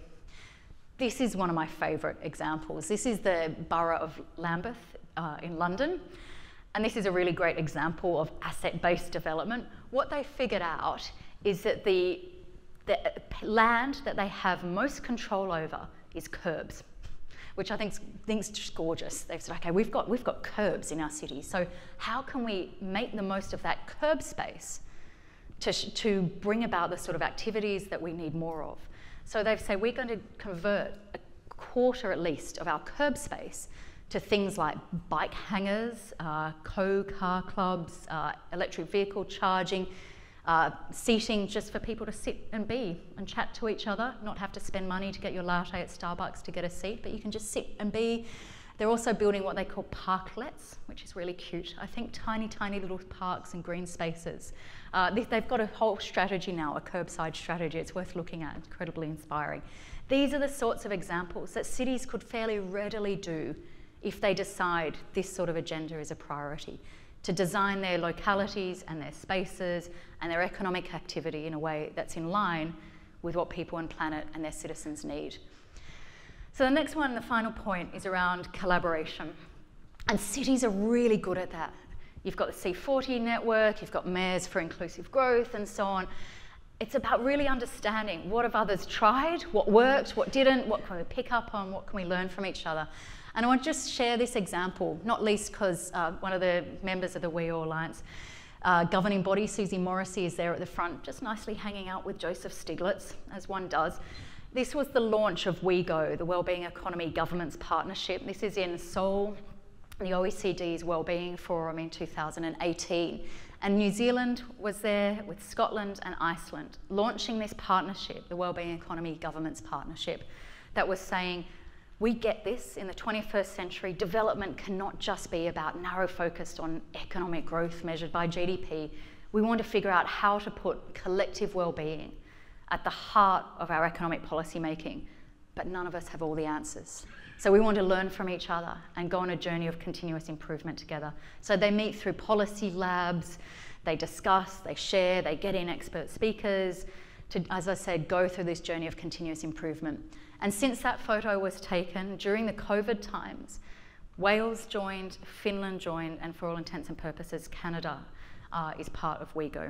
This is one of my favourite examples. This is the borough of Lambeth uh, in London. And this is a really great example of asset-based development. What they figured out is that the, the land that they have most control over is curbs, which I think is just gorgeous. They've said, okay, we've got, we've got curbs in our city, so how can we make the most of that curb space to, to bring about the sort of activities that we need more of? So they've said, we're going to convert a quarter at least of our curb space to things like bike hangars, uh, co-car clubs, uh, electric vehicle charging, uh, seating just for people to sit and be and chat to each other, not have to spend money to get your latte at Starbucks to get a seat, but you can just sit and be. They're also building what they call parklets, which is really cute. I think tiny, tiny little parks and green spaces. Uh, they've got a whole strategy now, a curbside strategy. It's worth looking at, incredibly inspiring. These are the sorts of examples that cities could fairly readily do if they decide this sort of agenda is a priority, to design their localities and their spaces and their economic activity in a way that's in line with what people and planet and their citizens need. So the next one, the final point, is around collaboration. And cities are really good at that. You've got the C forty network, you've got Mayors for Inclusive Growth and so on. It's about really understanding what have others tried, what worked, what didn't, what can we pick up on, what can we learn from each other. And I want to just share this example, not least because uh, one of the members of the We All Alliance uh, governing body, Susie Morrissey, is there at the front, just nicely hanging out with Joseph Stiglitz, as one does. This was the launch of WeGo, the Wellbeing Economy Governments Partnership. This is in Seoul, the O E C D's Wellbeing Forum in two thousand eighteen. And New Zealand was there with Scotland and Iceland, launching this partnership, the Wellbeing Economy Governments Partnership, that was saying, we get this in the twenty-first century. Development cannot just be about narrow focused on economic growth measured by G D P. We want to figure out how to put collective well-being at the heart of our economic policy making, but none of us have all the answers. So we want to learn from each other and go on a journey of continuous improvement together. So they meet through policy labs, they discuss, they share, they get in expert speakers to, as I said, go through this journey of continuous improvement. And since that photo was taken during the COVID times, Wales joined, Finland joined, and for all intents and purposes, Canada uh, is part of WeGo.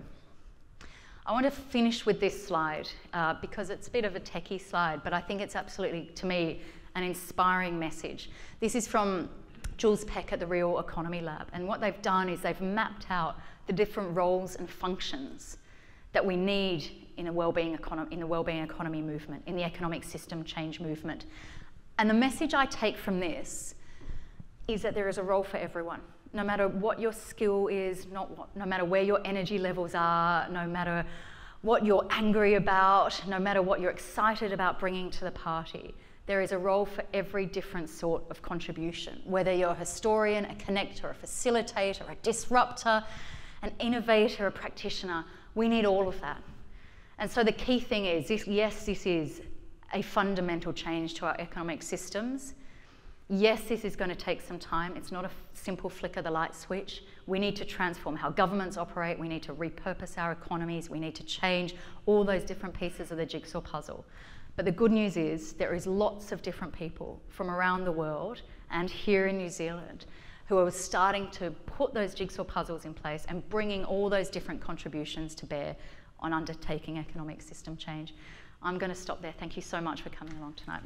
I want to finish with this slide uh, because it's a bit of a techie slide, but I think it's absolutely, to me, an inspiring message. This is from Jules Peck at the Real Economy Lab, and what they've done is they've mapped out the different roles and functions that we need in a well-being economy, in the well-being economy movement, in the economic system change movement. And the message I take from this is that there is a role for everyone. No matter what your skill is, not what, no matter where your energy levels are, no matter what you're angry about, no matter what you're excited about bringing to the party, there is a role for every different sort of contribution. Whether you're a historian, a connector, a facilitator, a disruptor, an innovator, a practitioner, we need all of that. And so the key thing is, this, yes, this is a fundamental change to our economic systems. Yes, this is going to take some time. It's not a simple flick of the light switch. We need to transform how governments operate. We need to repurpose our economies. We need to change all those different pieces of the jigsaw puzzle. But the good news is there is lots of different people from around the world and here in New Zealand who are starting to put those jigsaw puzzles in place and bringing all those different contributions to bear on undertaking economic system change. I'm going to stop there. Thank you so much for coming along tonight.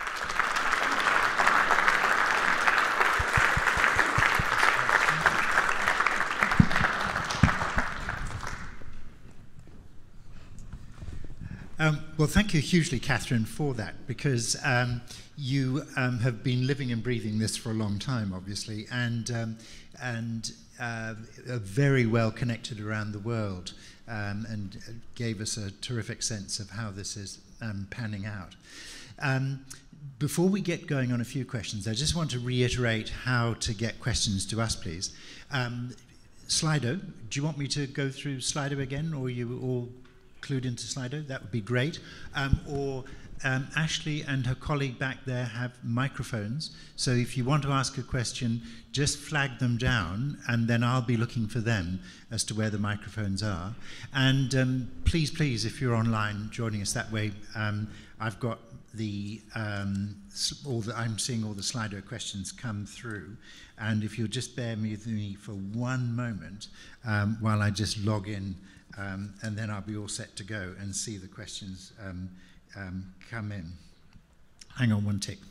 Um, well, thank you hugely, Catherine, for that, because um, you um, have been living and breathing this for a long time, obviously, and, um, and uh, are very well connected around the world, um, and gave us a terrific sense of how this is um, panning out. Um, before we get going on a few questions, I just want to reiterate how to get questions to us, please. Um, Slido, do you want me to go through Slido again, or are you all clued into Slido? That would be great. Um, or um, Ashley and her colleague back there have microphones, so if you want to ask a question, just flag them down, and then I'll be looking for them as to where the microphones are. And um, please, please, if you're online joining us that way, um, I've got the um, s- all the I'm seeing all the Slido questions come through, and if you'll just bear with me for one moment um, while I just log in, um, and then I'll be all set to go and see the questions um, um, come in. Hang on one tick.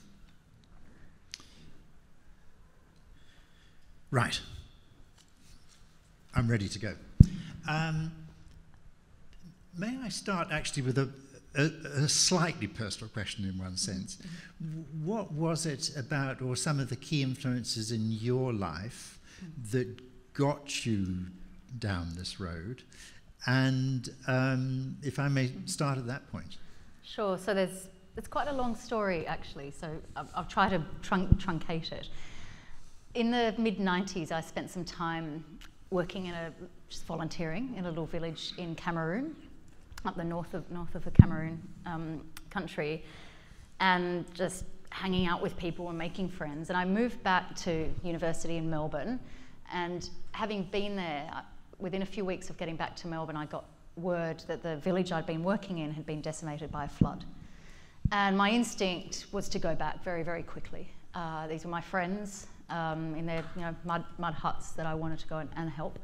Right. I'm ready to go. Um, may I start actually with a, a, a slightly personal question in one sense? Mm-hmm. What was it about, or some of the key influences in your life mm-hmm. that got you down this road? And um, if I may mm-hmm. start at that point. Sure. So there's it's quite a long story actually. So I'll, I'll try to trunk, truncate it. In the mid nineties, I spent some time working in a, just volunteering in a little village in Cameroon, up the north of north of the Cameroon um, country, and just hanging out with people and making friends. And I moved back to university in Melbourne, and having been there, within a few weeks of getting back to Melbourne, I got word that the village I'd been working in had been decimated by a flood. And my instinct was to go back very, very quickly. Uh, these were my friends. Um, in their you know, mud, mud huts that I wanted to go and, and help.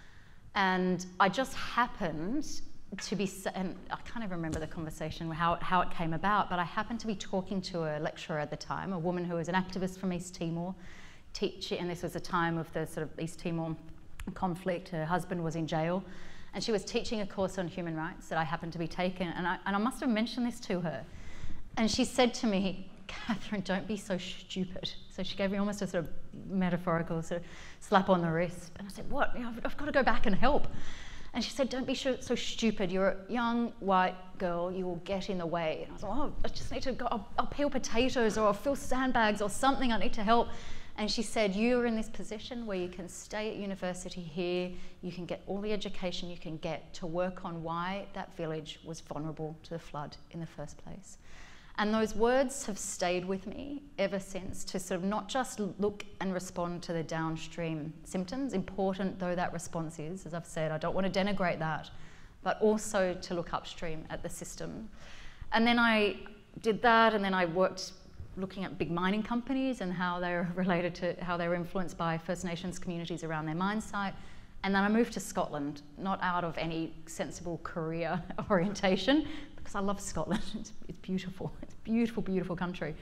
And I just happened to be, and I can't even remember the conversation, how, how it came about, but I happened to be talking to a lecturer at the time, a woman who was an activist from East Timor, teach, and this was a time of the sort of East Timor conflict. Her husband was in jail, and she was teaching a course on human rights that I happened to be taking, and I, and I must have mentioned this to her. And she said to me, "Catherine, don't be so stupid." So she gave me almost a sort of metaphorical sort of slap on the wrist. And I said, "What? You know, I've, I've got to go back and help." And she said, "Don't be so, so stupid. You're a young white girl. You will get in the way." And I was like, "Oh, I just need to go. I'll, I'll peel potatoes or I'll fill sandbags or something. I need to help." And she said, "You're in this position where you can stay at university here. You can get all the education you can get to work on why that village was vulnerable to the flood in the first place." And those words have stayed with me ever since, to sort of not just look and respond to the downstream symptoms, important though that response is, as I've said, I don't want to denigrate that, but also to look upstream at the system. And then I did that, and then I worked looking at big mining companies and how they're related to, how they're influenced by First Nations communities around their mine site. And then I moved to Scotland, not out of any sensible career orientation, because I love Scotland. It's, it's beautiful. It's a beautiful, beautiful country.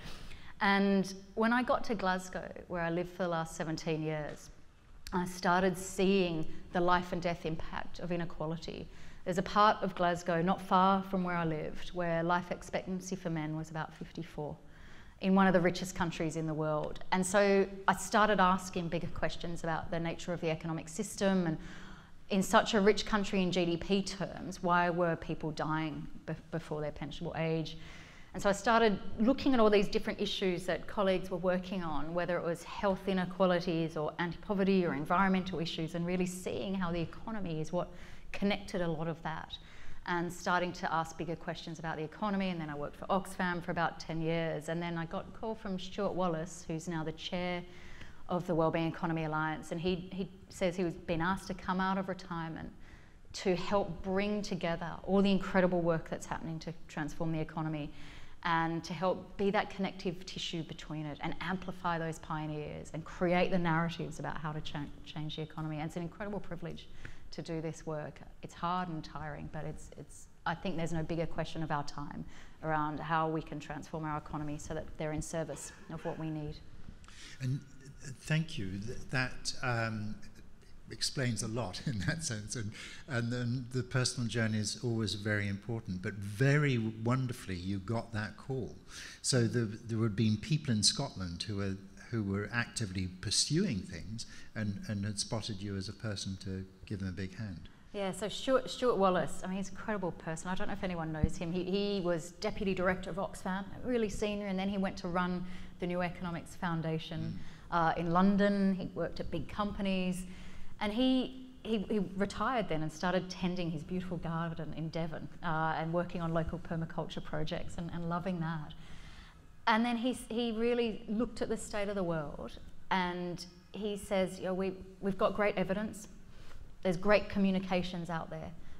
And when I got to Glasgow, where I lived for the last seventeen years, I started seeing the life and death impact of inequality. There's a part of Glasgow not far from where I lived where life expectancy for men was about fifty-four, in one of the richest countries in the world. And so I started asking bigger questions about the nature of the economic system, and in such a rich country in G D P terms, why were people dying be- before their pensionable age? And so I started looking at all these different issues that colleagues were working on, whether it was health inequalities or anti-poverty or environmental issues, and really seeing how the economy is what connected a lot of that, and starting to ask bigger questions about the economy. And then I worked for Oxfam for about ten years, and then I got a call from Stuart Wallace, who's now the chair of the Wellbeing Economy Alliance, and he, he says he was been asked to come out of retirement to help bring together all the incredible work that's happening to transform the economy, and to help be that connective tissue between it and amplify those pioneers and create the narratives about how to cha- change the economy. And it's an incredible privilege to do this work. It's hard and tiring, but it's, it's, I think there's no bigger question of our time around how we can transform our economy so that they're in service of what we need. And thank you. That um, explains a lot in that sense, and and then the personal journey is always very important. But very wonderfully, you got that call. So the, there would have been people in Scotland who were who were actively pursuing things, and, and had spotted you as a person to give them a big hand. Yeah, so Stuart, Stuart Wallace, I mean, he's an incredible person. I don't know if anyone knows him. He, he was Deputy Director of Oxfam, really senior, and then he went to run the New Economics Foundation mm. uh, in London. He worked at big companies, and he, he, he retired then and started tending his beautiful garden in Devon uh, and working on local permaculture projects and, and loving that. And then he, he really looked at the state of the world, and he says, you know, we, we've got great evidence. There's great communications out there,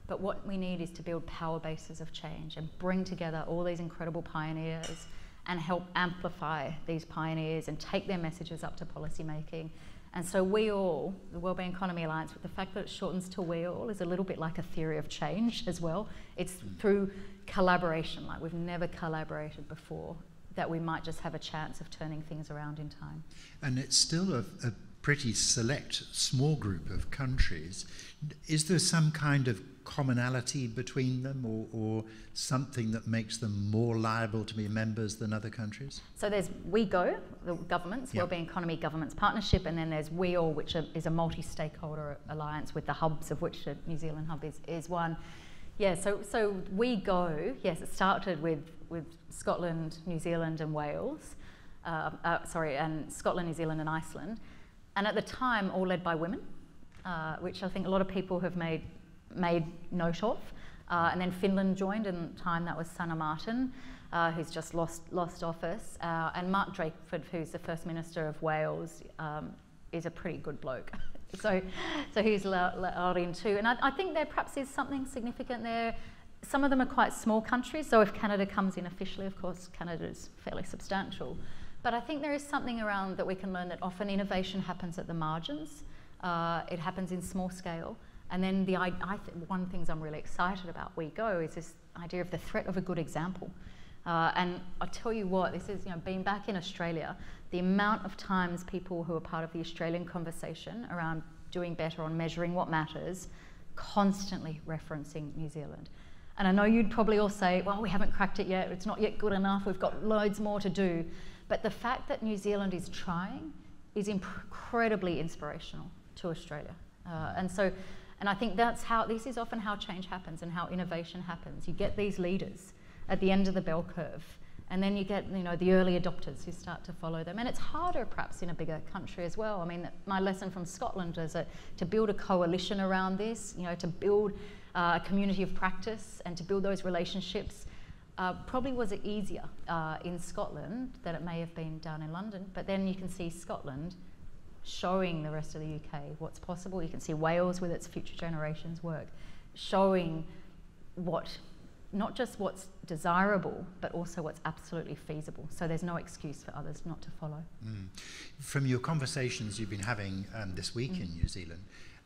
But what we need is to build power bases of change and bring together all these incredible pioneers and help amplify these pioneers and take their messages up to policy making. And so we all, the Wellbeing Economy Alliance, with the fact that it shortens to we all, is a little bit like a theory of change as well. It's through collaboration, like we've never collaborated before, that we might just have a chance of turning things around in time. And it's still a, a pretty select, small group of countries. Is there some kind of commonality between them, or, or something that makes them more liable to be members than other countries? So there's We Go, the governments, Yep. Wellbeing Economy Governments Partnership, and then there's We All, which are, is a multi-stakeholder alliance with the hubs, of which the New Zealand hub is, is one. Yeah, so, so We Go, yes, it started with, with Scotland, New Zealand and Wales, uh, uh, sorry, and Scotland, New Zealand and Iceland. And at the time, all led by women, uh, which I think a lot of people have made made note of. Uh, and then Finland joined, in time that was Sanna Martin, uh, who's just lost lost office. Uh, and Mark Drakeford, who's the First Minister of Wales, um, is a pretty good bloke. so so he's allowed in too. And I, I think there perhaps is something significant there. Some of them are quite small countries, so if Canada comes in officially, of course, Canada is fairly substantial. But I think there is something around that we can learn, that often innovation happens at the margins. Uh, it happens in small scale. And then the I, I th one of the things I'm really excited about We Go is this idea of the threat of a good example. Uh, and I tell you what, this is, you know, being back in Australia, the amount of times people who are part of the Australian conversation around doing better on measuring what matters, constantly referencing New Zealand. And I know you'd probably all say, well, we haven't cracked it yet, it's not yet good enough, we've got loads more to do. But the fact that New Zealand is trying is incredibly inspirational to Australia. Uh, and so, and I think that's how, this is often how change happens and how innovation happens. You get these leaders at the end of the bell curve, and then you get, you know, the early adopters who start to follow them. And it's harder perhaps in a bigger country as well. I mean, my lesson from Scotland is a, to build a coalition around this, you know, to build uh, a community of practice and to build those relationships uh, probably was easier uh, in Scotland than it may have been down in London. But then you can see Scotland showing the rest of the U K what's possible. You can see Wales with its future generations work, showing what, not just what's desirable, but also what's absolutely feasible. So there's no excuse for others not to follow. Mm. From your conversations you've been having um, this week mm. in New Zealand,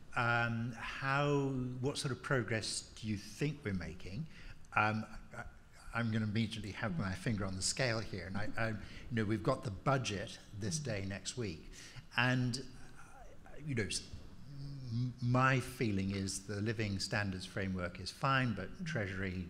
um, how, what sort of progress do you think we're making? Um, I, I'm going to immediately have mm. my finger on the scale here, and I, I, you know, we've got the budget this mm. day next week. And, you know, my feeling is the living standards framework is fine, but Treasury,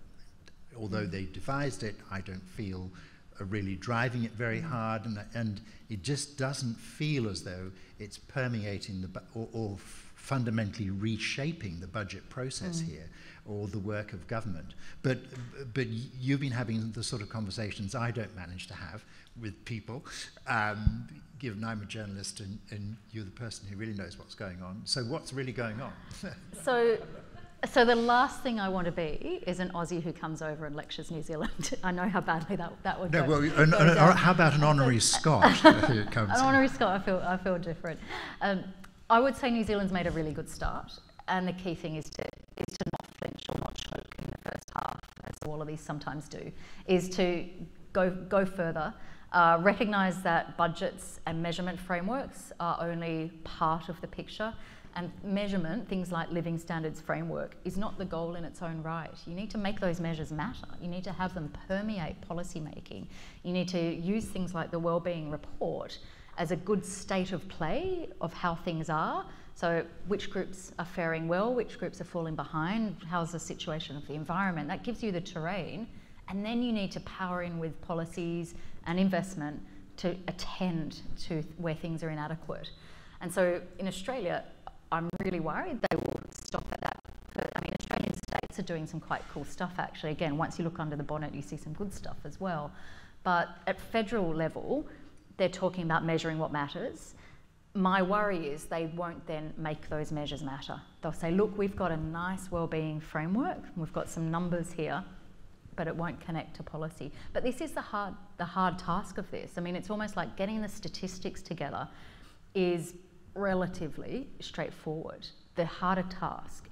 although they devised it, I don't feel are really driving it very hard, and, and it just doesn't feel as though it's permeating the, bu or, or fundamentally reshaping the budget process mm. here, or the work of government. But, but you've been having the sort of conversations I don't manage to have with people, um, given I'm a journalist and, and you're the person who really knows what's going on. So what's really going on? so, so the last thing I want to be is an Aussie who comes over and lectures New Zealand. I know how badly that, that would no, go. Well, an, go an, or how about an honorary Scot who comes An honorary Scot, I feel, I feel different. Um, I would say New Zealand's made a really good start, and the key thing is to, is to not flinch or not choke in the first half, as all of these sometimes do, is to go, go further. Uh, recognise that budgets and measurement frameworks are only part of the picture, and measurement, things like living standards framework, is not the goal in its own right. You need to make those measures matter. You need to have them permeate policy making. You need to use things like the Wellbeing report as a good state of play of how things are. So which groups are faring well, which groups are falling behind, how's the situation of the environment. That gives you the terrain, and then you need to power in with policies and investment to attend to where things are inadequate. And so in Australia, I'm really worried they will stop at that. I mean, Australian states are doing some quite cool stuff, actually. Again, once you look under the bonnet, you see some good stuff as well. But at federal level, they're talking about measuring what matters. My worry is they won't then make those measures matter. They'll say, look, we've got a nice wellbeing framework, we've got some numbers here, but it won't connect to policy. But this is the hard, the hard task of this. I mean, it's almost like getting the statistics together is relatively straightforward. The harder task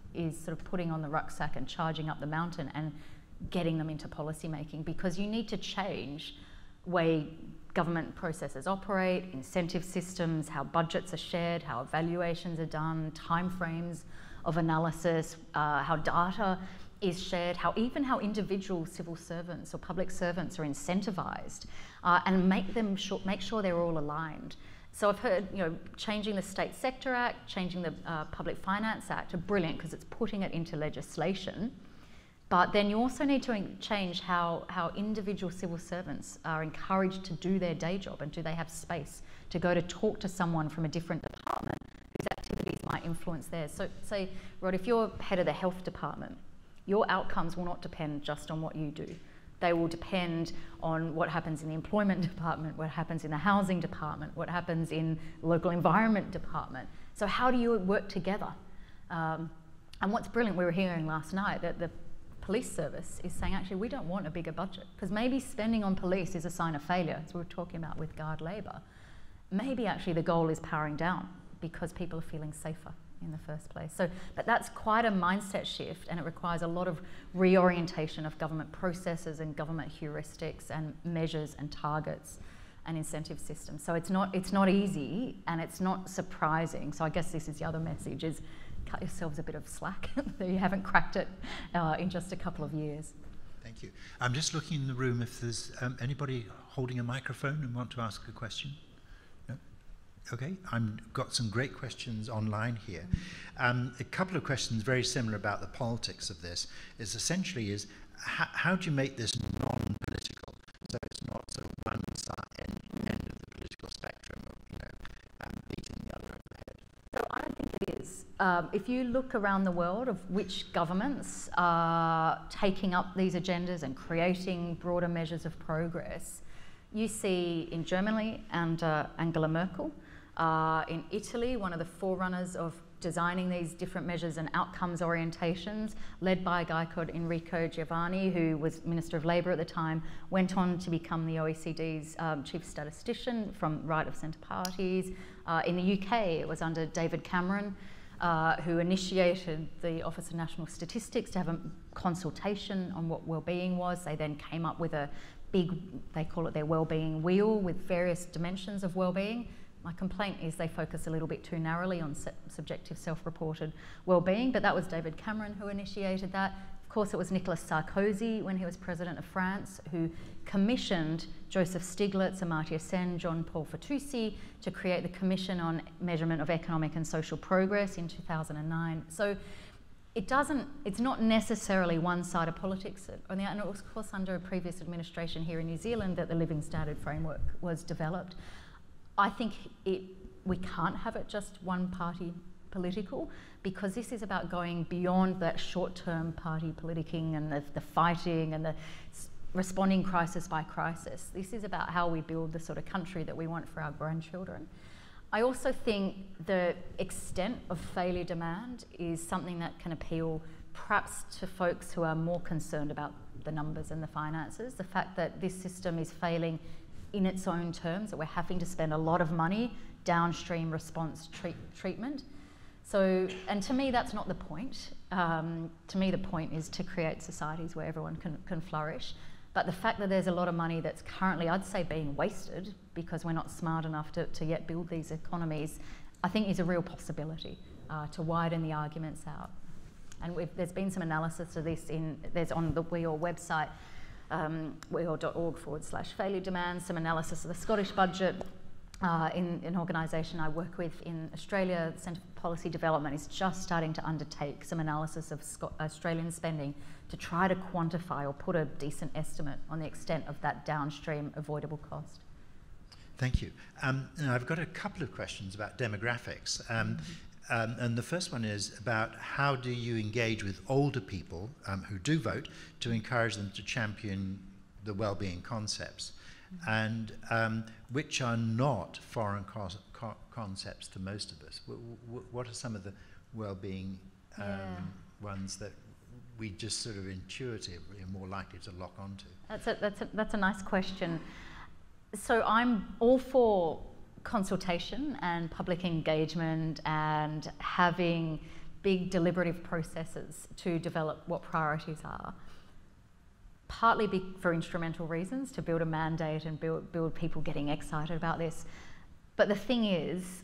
is sort of putting on the rucksack and charging up the mountain and getting them into policy making, because you need to change way government processes operate, incentive systems, how budgets are shared, how evaluations are done, timeframes of analysis, uh, how data is shared, how even how individual civil servants or public servants are incentivized, uh, and make them sure, make sure they're all aligned. So I've heard, you know, changing the State Sector Act, changing the uh, Public Finance Act are brilliant because it's putting it into legislation. But then you also need to change how, how individual civil servants are encouraged to do their day job, and do they have space to go to talk to someone from a different department whose activities might influence theirs. So say, Rod, if you're head of the health department, your outcomes will not depend just on what you do. They will depend on what happens in the employment department, what happens in the housing department, what happens in local environment department. So how do you work together? Um, and what's brilliant, we were hearing last night that the police service is saying, actually, we don't want a bigger budget, because maybe spending on police is a sign of failure, as we were talking about with guard labour. Maybe actually the goal is powering down because people are feeling safer in the first place. So, but that's quite a mindset shift, and it requires a lot of reorientation of government processes and government heuristics and measures and targets and incentive systems. So it's not, it's not easy, and it's not surprising. So I guess this is the other message, is cut yourselves a bit of slack that you haven't cracked it uh, in just a couple of years. Thank you. I'm just looking in the room if there's um, anybody holding a microphone and want to ask a question. No? Okay, I've got some great questions online here. Um, a couple of questions very similar about the politics of this is essentially is how, how do you make this non-political, so it's not sort of one side end, end of the political spectrum of, you know, um, beating the other over the head? So I don't think it is. Um, if you look around the world of which governments are taking up these agendas and creating broader measures of progress, you see in Germany under Angela Merkel, uh, in Italy, one of the forerunners of designing these different measures and outcomes orientations, led by a guy called Enrico Giovanni, who was Minister of Labour at the time, went on to become the O E C D's um, chief statistician from right of centre parties. Uh, in the U K, it was under David Cameron, uh, who initiated the Office of National Statistics to have a consultation on what wellbeing was. They then came up with a big, they call it their wellbeing wheel, with various dimensions of wellbeing. My complaint is they focus a little bit too narrowly on subjective self-reported wellbeing, but that was David Cameron who initiated that. Of course, it was Nicolas Sarkozy, when he was president of France, who commissioned Joseph Stiglitz, Amartya Sen, Jean-Paul Fatoussi to create the Commission on Measurement of Economic and Social Progress in two thousand nine. So it doesn't, it's not necessarily one-sided politics. And it was, of course, under a previous administration here in New Zealand that the Living Standard Framework was developed. I think it, we can't have it just one party political, because this is about going beyond that short-term party politicking and the, the fighting and the responding crisis by crisis. This is about how we build the sort of country that we want for our grandchildren. I also think the extent of failure demand is something that can appeal perhaps to folks who are more concerned about the numbers and the finances. The fact that this system is failing in its own terms, that we're having to spend a lot of money downstream response treat, treatment. So, and to me, that's not the point. Um, to me, the point is to create societies where everyone can, can flourish. But the fact that there's a lot of money that's currently, I'd say, being wasted because we're not smart enough to, to yet build these economies, I think is a real possibility uh, to widen the arguments out. And we've, there's been some analysis of this in, there's on the We All website, um, weall.org forward slash failure demand, some analysis of the Scottish budget. Uh, in an organisation I work with in Australia, the Centre for Policy Development is just starting to undertake some analysis of Sc- Australian spending to try to quantify or put a decent estimate on the extent of that downstream avoidable cost. Thank you. Um, now I've got a couple of questions about demographics. Um, mm-hmm. um, and the first one is about how do you engage with older people um, who do vote to encourage them to champion the well-being concepts? And um, which are not foreign co co concepts to most of us. W w what are some of the well-being um, yeah. ones that we just sort of intuitively are more likely to lock onto? That's a, that's a, that's a nice question. So I'm all for consultation and public engagement and having big deliberative processes to develop what priorities are, partly be for instrumental reasons, to build a mandate and build, build people getting excited about this. But the thing is,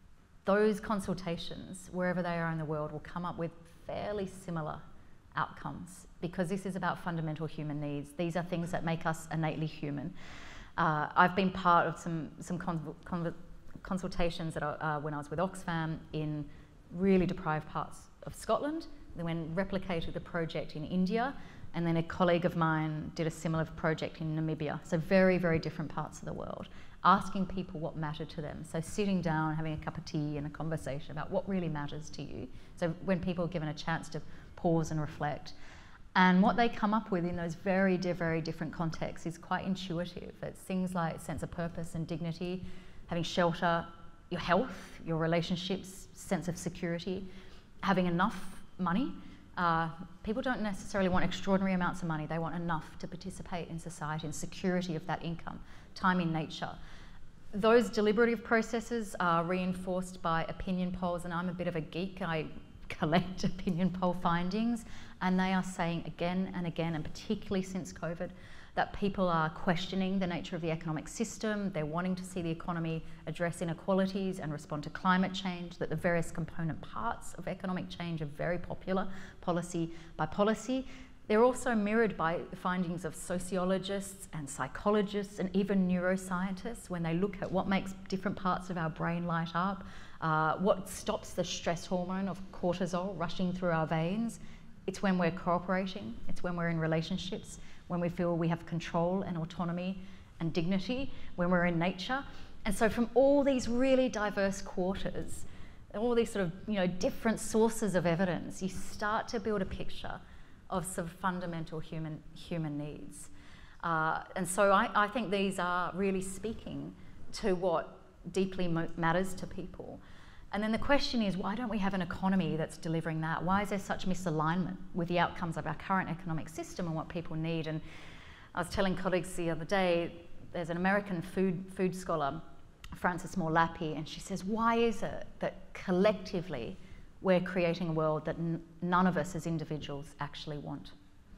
those consultations, wherever they are in the world, will come up with fairly similar outcomes, because this is about fundamental human needs. These are things that make us innately human. Uh, I've been part of some, some con con consultations that are, uh, when I was with Oxfam in really deprived parts of Scotland. Then when replicated the project in India, and then a colleague of mine did a similar project in Namibia. So very, very different parts of the world, asking people what mattered to them. So sitting down, having a cup of tea and a conversation about what really matters to you. So when people are given a chance to pause and reflect. And what they come up with in those very, very different contexts is quite intuitive. It's things like sense of purpose and dignity, having shelter, your health, your relationships, sense of security, having enough money. Uh, people don't necessarily want extraordinary amounts of money. They want enough to participate in society and security of that income, time in nature. Those deliberative processes are reinforced by opinion polls, and I'm a bit of a geek. I collect opinion poll findings, and they are saying again and again, and particularly since COVID, that people are questioning the nature of the economic system. They're wanting to see the economy address inequalities and respond to climate change, that the various component parts of economic change are very popular, policy by policy. They're also mirrored by findings of sociologists and psychologists and even neuroscientists when they look at what makes different parts of our brain light up, uh, what stops the stress hormone of cortisol rushing through our veins. It's when we're cooperating, it's when we're in relationships, when we feel we have control and autonomy and dignity, when we're in nature. And so from all these really diverse quarters, all these sort of, you know, different sources of evidence, you start to build a picture of some fundamental human, human needs. Uh, and so I, I think these are really speaking to what deeply matters to people. And then the question is, why don't we have an economy that's delivering that? Why is there such misalignment with the outcomes of our current economic system and what people need? And I was telling colleagues the other day, there's an American food, food scholar, Frances Moore Lappy, and she says, why is it that collectively we're creating a world that n none of us as individuals actually want?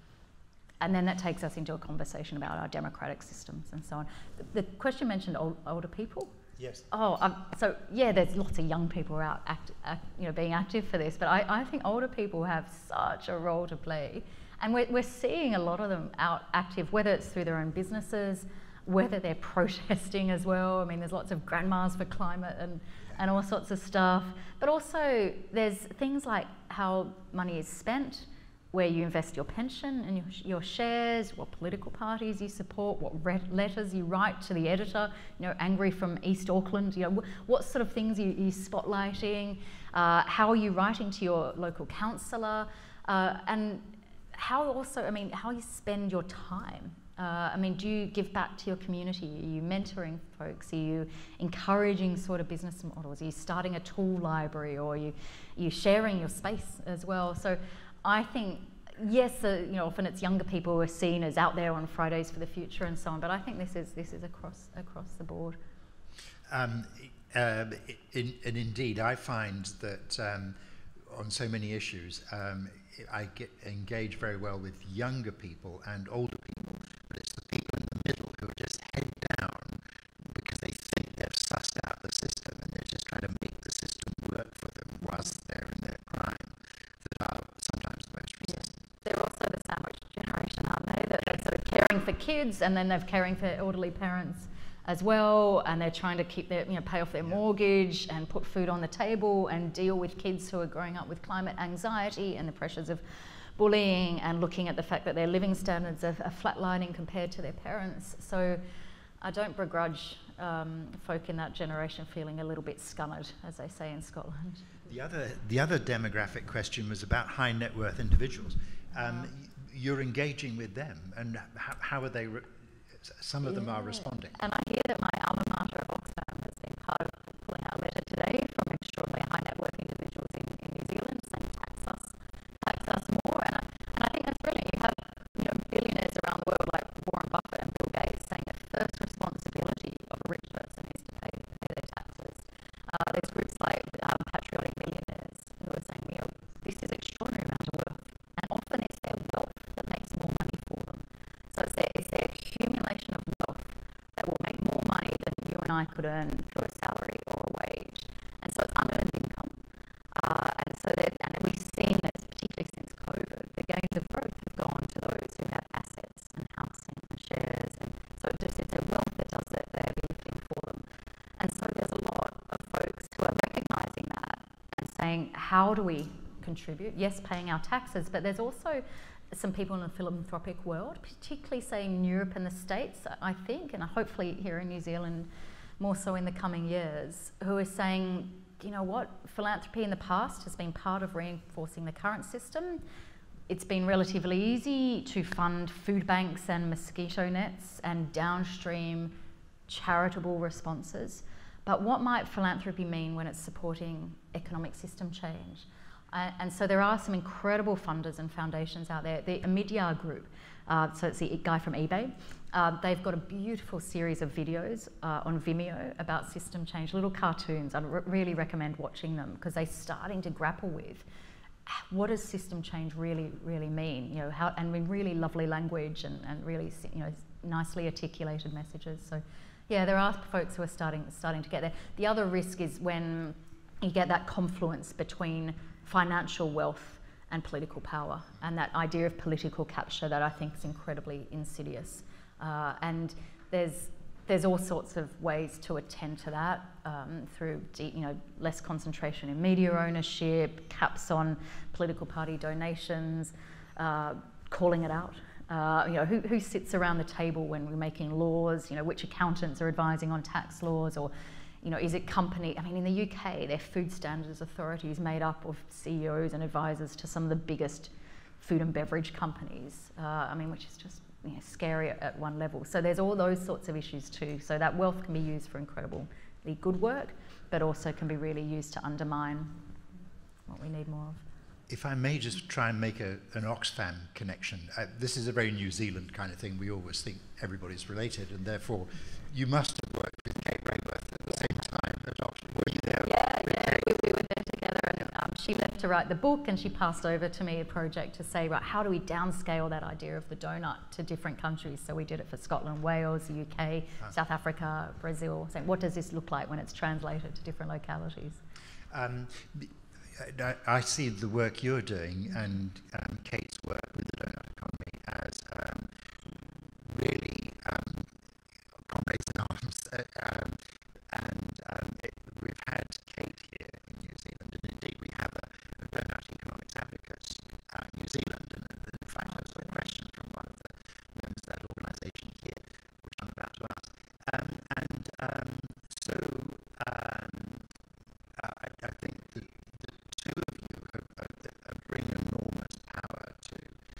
And then that takes us into a conversation about our democratic systems and so on. The, the question mentioned old, older people. Yes. Oh, um, so yeah, there's lots of young people out, act, act, you know, being active for this, but I, I think older people have such a role to play, and we're, we're seeing a lot of them out active, whether it's through their own businesses, whether they're protesting as well. I mean, there's lots of grandmas for climate and, and all sorts of stuff, but also there's things like how money is spent, where you invest your pension and your, your shares, what political parties you support, what letters you write to the editor, you know, angry from East Auckland, you know, wh what sort of things you, you spotlighting, uh, how are you writing to your local councillor, uh, and how also, I mean, how you spend your time. Uh, I mean, do you give back to your community? Are you mentoring folks? Are you encouraging sort of business models? Are you starting a tool library, or are you, are you sharing your space as well? So I think, yes, uh, you know, often it's younger people who are seen as out there on Fridays for the future and so on, but I think this is, this is across, across the board. Um, uh, in, and indeed, I find that um, on so many issues, um, I get engage very well with younger people and older people, but it's the people in the middle who are just head down because they think they've sussed out the system and they're just trying to make the system work for them whilst they're in their prime that are sometimes the most resistant. They're also the sandwich generation, aren't they? That they're sort of caring for kids, and then they're caring for elderly parents as well, and they're trying to keep their, you know, pay off their mortgage and put food on the table and deal with kids who are growing up with climate anxiety and the pressures of bullying, and looking at the fact that their living standards are, are flatlining compared to their parents. So I don't begrudge um, folk in that generation feeling a little bit scunnered, as they say in Scotland. The other, the other demographic question was about high net worth individuals. Um, wow. You're engaging with them, and how, how are they? Re some of yeah. them are responding. And I hear that my alma mater of Oxfam has been part of pulling out a letter today from extraordinarily high net worth individuals in, in New Zealand saying tax us, tax us more. And I, and I think that's brilliant. You have, you know, billionaires around the world like Warren Buffett and Bill Gates saying the first responsibility of a rich person is to pay, pay their taxes. Uh, there's groups like um, Patriotic Millionaires who are saying, you know, and I could earn through a salary or a wage. And so it's unearned income. Uh, and so that, and we've seen this, particularly since COVID, the gains of growth have gone to those who have assets and housing and shares. And so it just, it's their wealth that does the, the heavy lifting for them. And so there's a lot of folks who are recognising that and saying, how do we contribute? Yes, paying our taxes, but there's also some people in the philanthropic world, particularly say in Europe and the States, I think, and hopefully here in New Zealand more so in the coming years, who are saying, you know what, philanthropy in the past has been part of reinforcing the current system. It's been relatively easy to fund food banks and mosquito nets and downstream charitable responses. But what might philanthropy mean when it's supporting economic system change? Uh, and so there are some incredible funders and foundations out there. The Amidyar Group, uh, so it's the guy from eBay, uh, they've got a beautiful series of videos uh, on Vimeo about system change, little cartoons. I'd re really recommend watching them because they're starting to grapple with what does system change really, really mean? You know, how, and in really lovely language and, and really, you know, nicely articulated messages. So, yeah, there are folks who are starting starting to get there. The other risk is when you get that confluence between financial wealth and political power, and that idea of political capture that I think is incredibly insidious. Uh, and there's there's all sorts of ways to attend to that um, through deep, you know, less concentration in media ownership, caps on political party donations, uh, calling it out. Uh, you know, who, who sits around the table when we're making laws? You know, which accountants are advising on tax laws, or you know, is it company? I mean, in the U K, their food standards authority is made up of C E Os and advisors to some of the biggest food and beverage companies. Uh, I mean, which is just, you know, scary at, at one level. So there's all those sorts of issues too. So that wealth can be used for incredibly good work, but also can be really used to undermine what we need more of. If I may just try and make a, an Oxfam connection. Uh, this is a very New Zealand kind of thing. We always think everybody's related, and therefore you must have worked with Kate Rayworth at the yeah. same time at Oxfam. Were you there? Yeah, yeah, we, we were there together, and um, she left to write the book, and she passed over to me a project to say, right, how do we downscale that idea of the donut to different countries? So we did it for Scotland, Wales, the U K, ah. South Africa, Brazil, saying what does this look like when it's translated to different localities? Um, I, I see the work you're doing and um, Kate's work with the donut economy as um, really um, comrades in arms. Uh, um, and um, it, we've had Kate here in New Zealand, and indeed we have a, a donut economics advocate uh, in New Zealand. And, and in fact, I was a question from one of the members of that organisation here, which I'm about to ask. Um, and um, so um, I, I think that two of you have, have bring enormous power to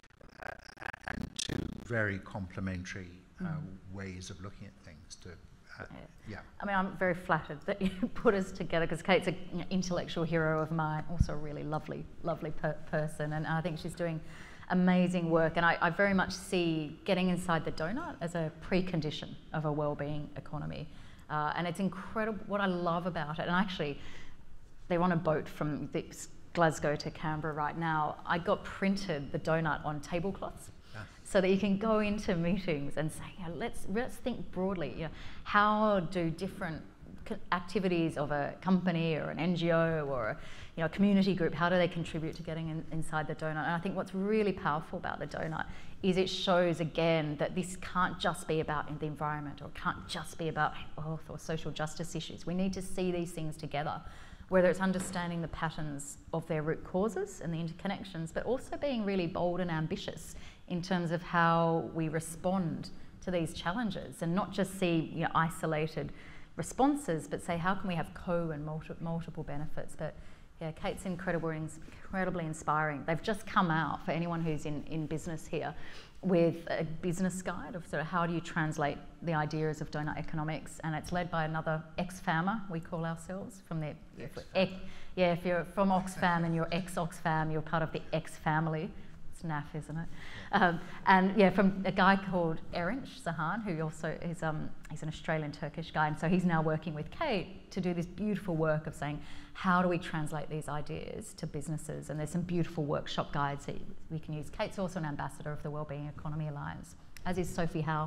uh, and two very complementary uh, mm. ways of looking at things. To uh, yeah. yeah, I mean, I'm very flattered that you put us together because Kate's an you know, intellectual hero of mine, also a really lovely, lovely per person, and I think she's doing amazing work. And I, I very much see getting inside the donut as a precondition of a well-being economy, uh, and it's incredible what I love about it. And actually, they're on a boat from Glasgow to Canberra right now. I got printed the donut on tablecloths yeah. so that you can go into meetings and say, you know, let's, let's think broadly. You know, how do different activities of a company or an N G O or a you know, community group, how do they contribute to getting in, inside the donut? And I think what's really powerful about the donut is it shows again that this can't just be about the environment, or it can't just be about health or social justice issues. We need to see these things together, whether it's understanding the patterns of their root causes and the interconnections, but also being really bold and ambitious in terms of how we respond to these challenges, and not just see you know, isolated responses, but say how can we have co and multi multiple benefits. But yeah, Kate's incredible, incredibly inspiring. They've just come out, for anyone who's in, in business here, with a business guide of sort of how do you translate the ideas of donut economics, and it's led by another ex-farmer, we call ourselves, from the, if ex, yeah, if you're from Oxfam and you're ex-Oxfam, you're part of the ex-family. It's naff, isn't it? Yeah. Um, and yeah, from a guy called Erinç Zahan, who also is um, he's an Australian-Turkish guy, and so he's now working with Kate to do this beautiful work of saying, how do we translate these ideas to businesses? And there's some beautiful workshop guides that we can use. Kate's also an ambassador of the Wellbeing Economy Alliance, as is Sophie Howe.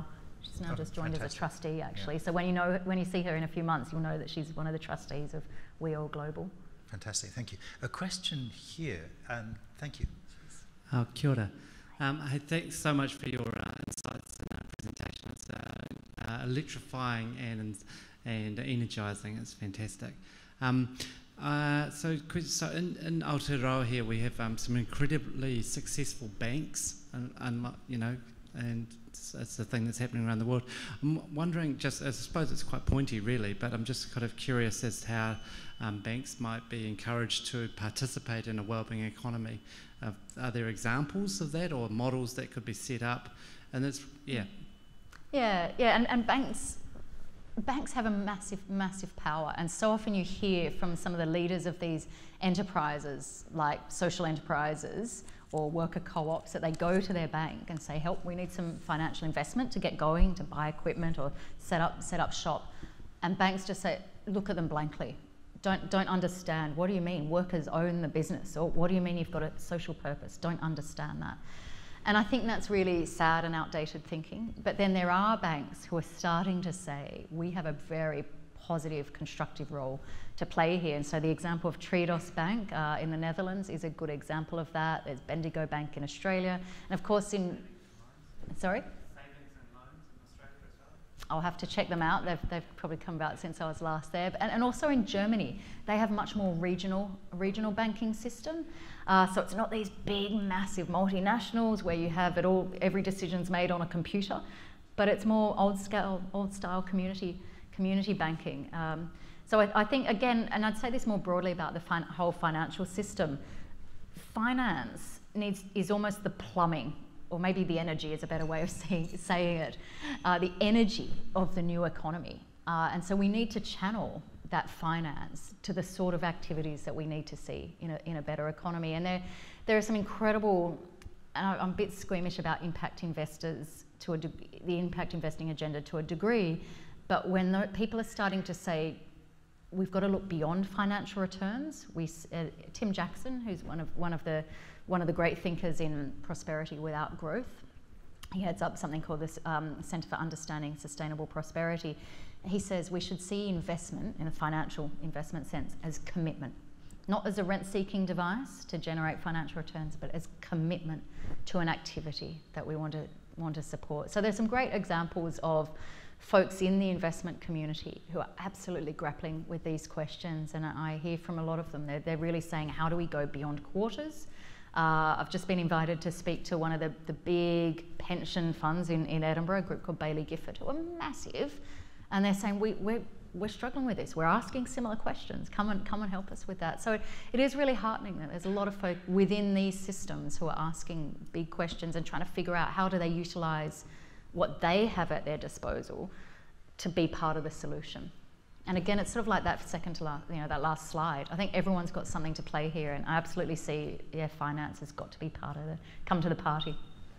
She's now Oh, just joined fantastic. as a trustee, actually. Yeah. So when you know, when you see her in a few months, you'll know that she's one of the trustees of We All Global. Fantastic, thank you. A question here. Um, thank you. Oh, kia ora. Um, hey, thanks so much for your uh, insights and uh, presentation. It's uh, uh, electrifying and and energising. It's fantastic. Um, uh, so, could- so in, in Aotearoa here, we have um, some incredibly successful banks, and, and you know, and it's, it's the thing that's happening around the world. I'm wondering, just I suppose it's quite pointy, really, but I'm just kind of curious as to how um, banks might be encouraged to participate in a wellbeing economy. Uh, are there examples of that or models that could be set up? And it's, yeah. Yeah, yeah, and, and banks banks have a massive, massive power, and so often you hear from some of the leaders of these enterprises, like social enterprises or worker co-ops, that they go to their bank and say, help, we need some financial investment to get going, to buy equipment or set up set up shop. And banks just say, look at them blankly. Don't, don't understand. What do you mean workers own the business? Or what do you mean you've got a social purpose? Don't understand that. And I think that's really sad and outdated thinking. But then there are banks who are starting to say, we have a very positive, constructive role to play here. And so the example of Triodos Bank uh, in the Netherlands is a good example of that. There's Bendigo Bank in Australia. And of course in, sorry? I'll have to check them out. They've, they've probably come about since I was last there. And, and also in Germany, they have much more regional regional banking system. Uh, so it's not these big, massive multinationals where you have it all, every decision's made on a computer, but it's more old scale, old style community community banking. Um, so I, I think again, and I'd say this more broadly about the fin- whole financial system. Finance needs is almost the plumbing, or maybe the energy is a better way of saying, saying it, uh, the energy of the new economy. Uh, and so we need to channel that finance to the sort of activities that we need to see in a, in a better economy. And there, there are some incredible, and I'm a bit squeamish about impact investors, to a de- the impact investing agenda to a degree, but when the, people are starting to say, we've got to look beyond financial returns. We, uh, Tim Jackson, who's one of, one of the one of the great thinkers in prosperity without growth. He heads up something called the um, Centre for Understanding Sustainable Prosperity. He says we should see investment, in a financial investment sense, as commitment. Not as a rent-seeking device to generate financial returns, but as commitment to an activity that we want to, want to support. So there's some great examples of folks in the investment community who are absolutely grappling with these questions, and I hear from a lot of them. They're, they're really saying, how do we go beyond quarters? Uh, I've just been invited to speak to one of the, the big pension funds in, in Edinburgh, a group called Baillie Gifford, who are massive, and they're saying, we, we're, we're struggling with this. We're asking similar questions. Come and, come and help us with that. So it, it is really heartening that there's a lot of folk within these systems who are asking big questions and trying to figure out how do they utilise what they have at their disposal to be part of the solution. And again, it's sort of like that second to last, you know, that last slide. I think everyone's got something to play here, and I absolutely see, yeah, finance has got to be part of the, come to the party.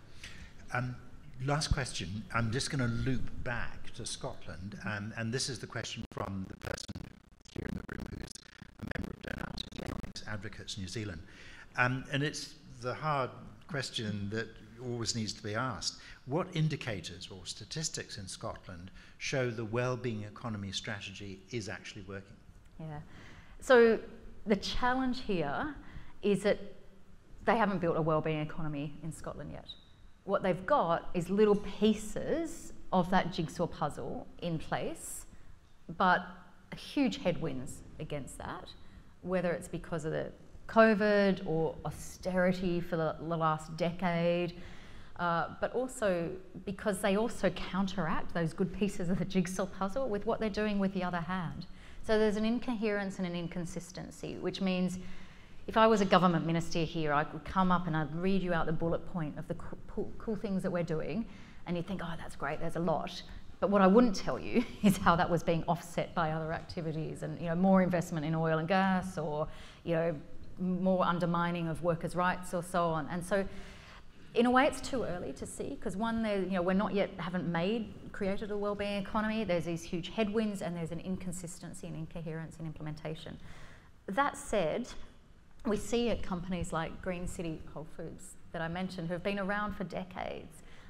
Um, last question. I'm just going to loop back to Scotland, um, and this is the question from the person here in the room who's a member of Donut Economics Advocates New Zealand. Um, and it's the hard question that always needs to be asked. What indicators or statistics in Scotland show the wellbeing economy strategy is actually working? Yeah. So the challenge here is that they haven't built a wellbeing economy in Scotland yet. What they've got is little pieces of that jigsaw puzzle in place, but huge headwinds against that, whether it's because of the COVID or austerity for the, the last decade, uh, but also because they also counteract those good pieces of the jigsaw puzzle with what they're doing with the other hand. So there's an incoherence and an inconsistency, which means if I was a government minister here, I would come up and I'd read you out the bullet point of the cool, cool things that we're doing, and you'd think, oh, that's great, there's a lot. But what I wouldn't tell you is how that was being offset by other activities, and you know, more investment in oil and gas, or you know, more undermining of workers' rights, or so on. And so, in a way, it's too early to see, because one, you know, we're not yet haven't made created a wellbeing economy. There's these huge headwinds, and there's an inconsistency and incoherence in implementation. That said, we see at companies like Green City Whole Foods that I mentioned, who have been around for decades,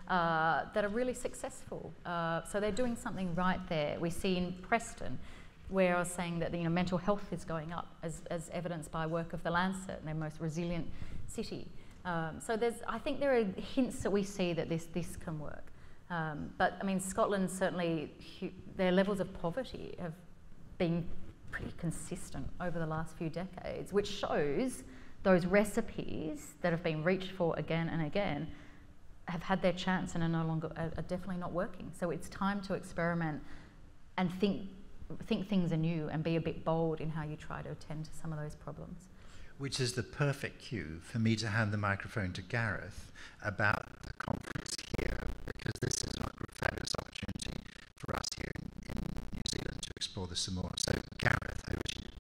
uh, that are really successful. Uh, so they're doing something right there. We see in Preston, where I was saying that, you know, mental health is going up, as, as evidenced by work of the Lancet, and their most resilient city. Um, so there's, I think there are hints that we see that this, this can work. Um, but I mean, Scotland certainly, their levels of poverty have been pretty consistent over the last few decades, which shows those recipes that have been reached for again and again have had their chance and are no longer, are, are definitely not working. So it's time to experiment and think, think things anew and be a bit bold in how you try to attend to some of those problems. Which is the perfect cue for me to hand the microphone to Gareth about the conference here, because this is a fabulous opportunity for us here in, in New Zealand to explore this some more. So, Gareth, over to you.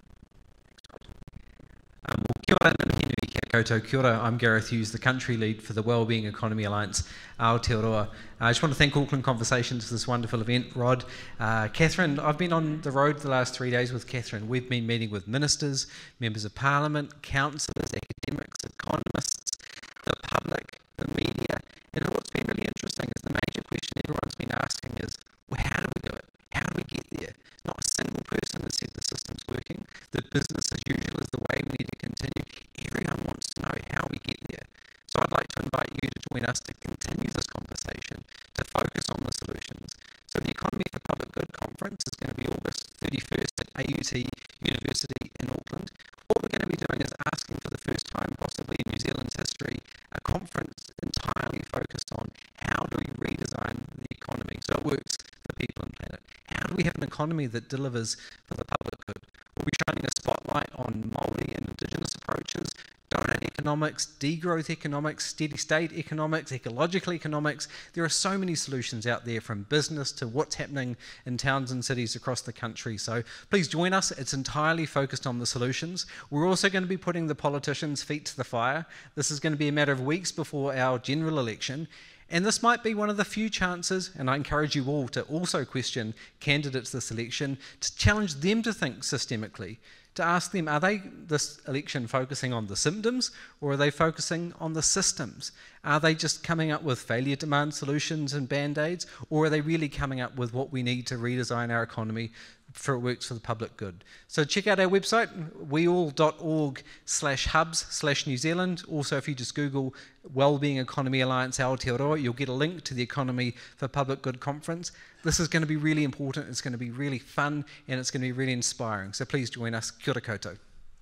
Um, well, kia ora, ngā mihi nui, kia koutou, kia ora. I'm Gareth Hughes, the country lead for the Wellbeing Economy Alliance, Aotearoa. I just want to thank Auckland Conversations for this wonderful event. Rod, uh, Catherine, I've been on the road the last three days with Catherine. We've been meeting with ministers, members of parliament, councillors, academics, economists, the public, the media, and what's been really interesting is the major question everyone's been asking is, well, how do we do it? How do we get there? Not a single person has said the system's working, that business as usual is the way we need to continue. Everyone wants to know how we get there. So I'd like to invite you to join us to continue this conversation, to focus on the solutions. So the Economy for Public Good conference is going to be August thirty-first at A U T University in Auckland. What we're going to be doing is asking for the first time, possibly in New Zealand's history, a conference entirely focused on how do we redesign the economy so it works for people and planet. How do we have an economy that delivers for the public good? We'll be shining a spotlight on Māori and Indigenous approaches, donut economics, degrowth economics, steady state economics, ecological economics. There are so many solutions out there, from business to what's happening in towns and cities across the country. So please join us. It's entirely focused on the solutions. We're also going to be putting the politicians' feet to the fire. This is going to be a matter of weeks before our general election. And this might be one of the few chances, and I encourage you all to also question candidates this election, to challenge them to think systemically, to ask them, are they, this election, focusing on the symptoms, or are they focusing on the systems? Are they just coming up with failure demand solutions and band-aids, or are they really coming up with what we need to redesign our economy for it works for the public good? So check out our website, weall.org slash hubs slash New Zealand. Also, if you just Google Wellbeing Economy Alliance Aotearoa, you'll get a link to the Economy for Public Good conference. This is going to be really important, it's going to be really fun, and it's going to be really inspiring. So please join us. Kia ora koutou.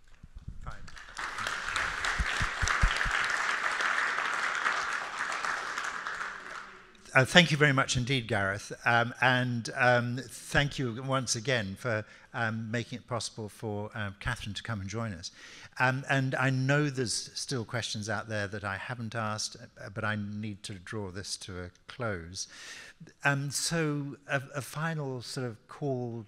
Uh, thank you very much indeed, Gareth, um, and um, thank you once again for um, making it possible for um, Catherine to come and join us. Um, and I know there's still questions out there that I haven't asked, but I need to draw this to a close. Um, so a, a final sort of call,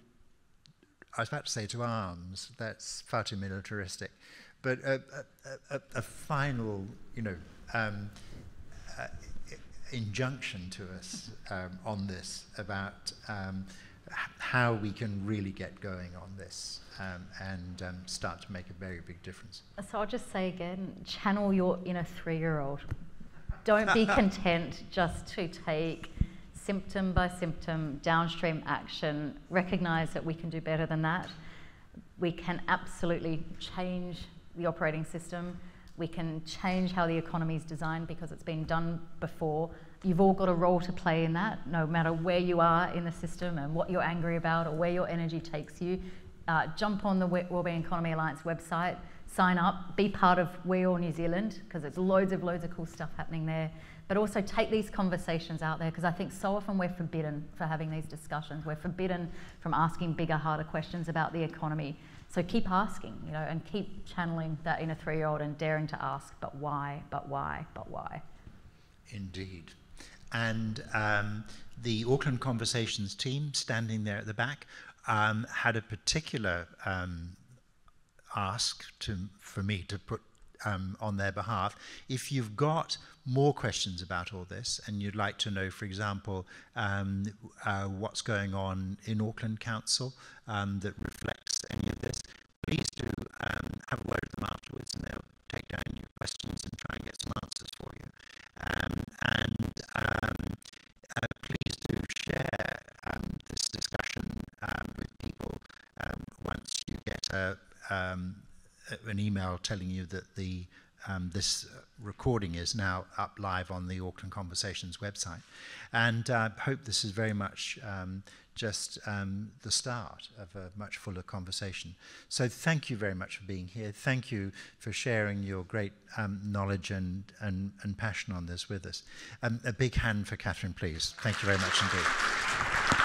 I was about to say to arms, that's far too militaristic, but a, a, a, a final, you know, um, uh, injunction to us um, on this about um, how we can really get going on this um, and um, start to make a very big difference. So I'll just say again, channel your inner three-year-old. Don't be content just to take symptom by symptom, downstream action. Recognise that we can do better than that. We can absolutely change the operating system. We can change how the economy is designed because it's been done before. You've all got a role to play in that, no matter where you are in the system and what you're angry about or where your energy takes you. Uh, jump on the Wellbeing Economy Alliance website, sign up, be part of We All New Zealand, because there's loads of loads of cool stuff happening there. But also take these conversations out there, because I think so often we're forbidden for having these discussions. We're forbidden from asking bigger, harder questions about the economy. So keep asking, you know, and keep channeling that inner three-year-old and daring to ask, but why, but why, but why? Indeed. And um, the Auckland Conversations team, standing there at the back, um, had a particular um, ask to, for me to put um, on their behalf. If you've got more questions about all this and you'd like to know, for example, um, uh, what's going on in Auckland Council um, that reflects any of this, please do um, have a word with them afterwards, and they'll take down your questions and try and get some answers for you. Um, and uh, um, an email telling you that the um, this recording is now up live on the Auckland Conversations website, and I uh, hope this is very much um, just um, the start of a much fuller conversation. So thank you very much for being here. Thank you for sharing your great um, knowledge and, and, and passion on this with us. Um, a big hand for Catherine, please. Thank you very much indeed.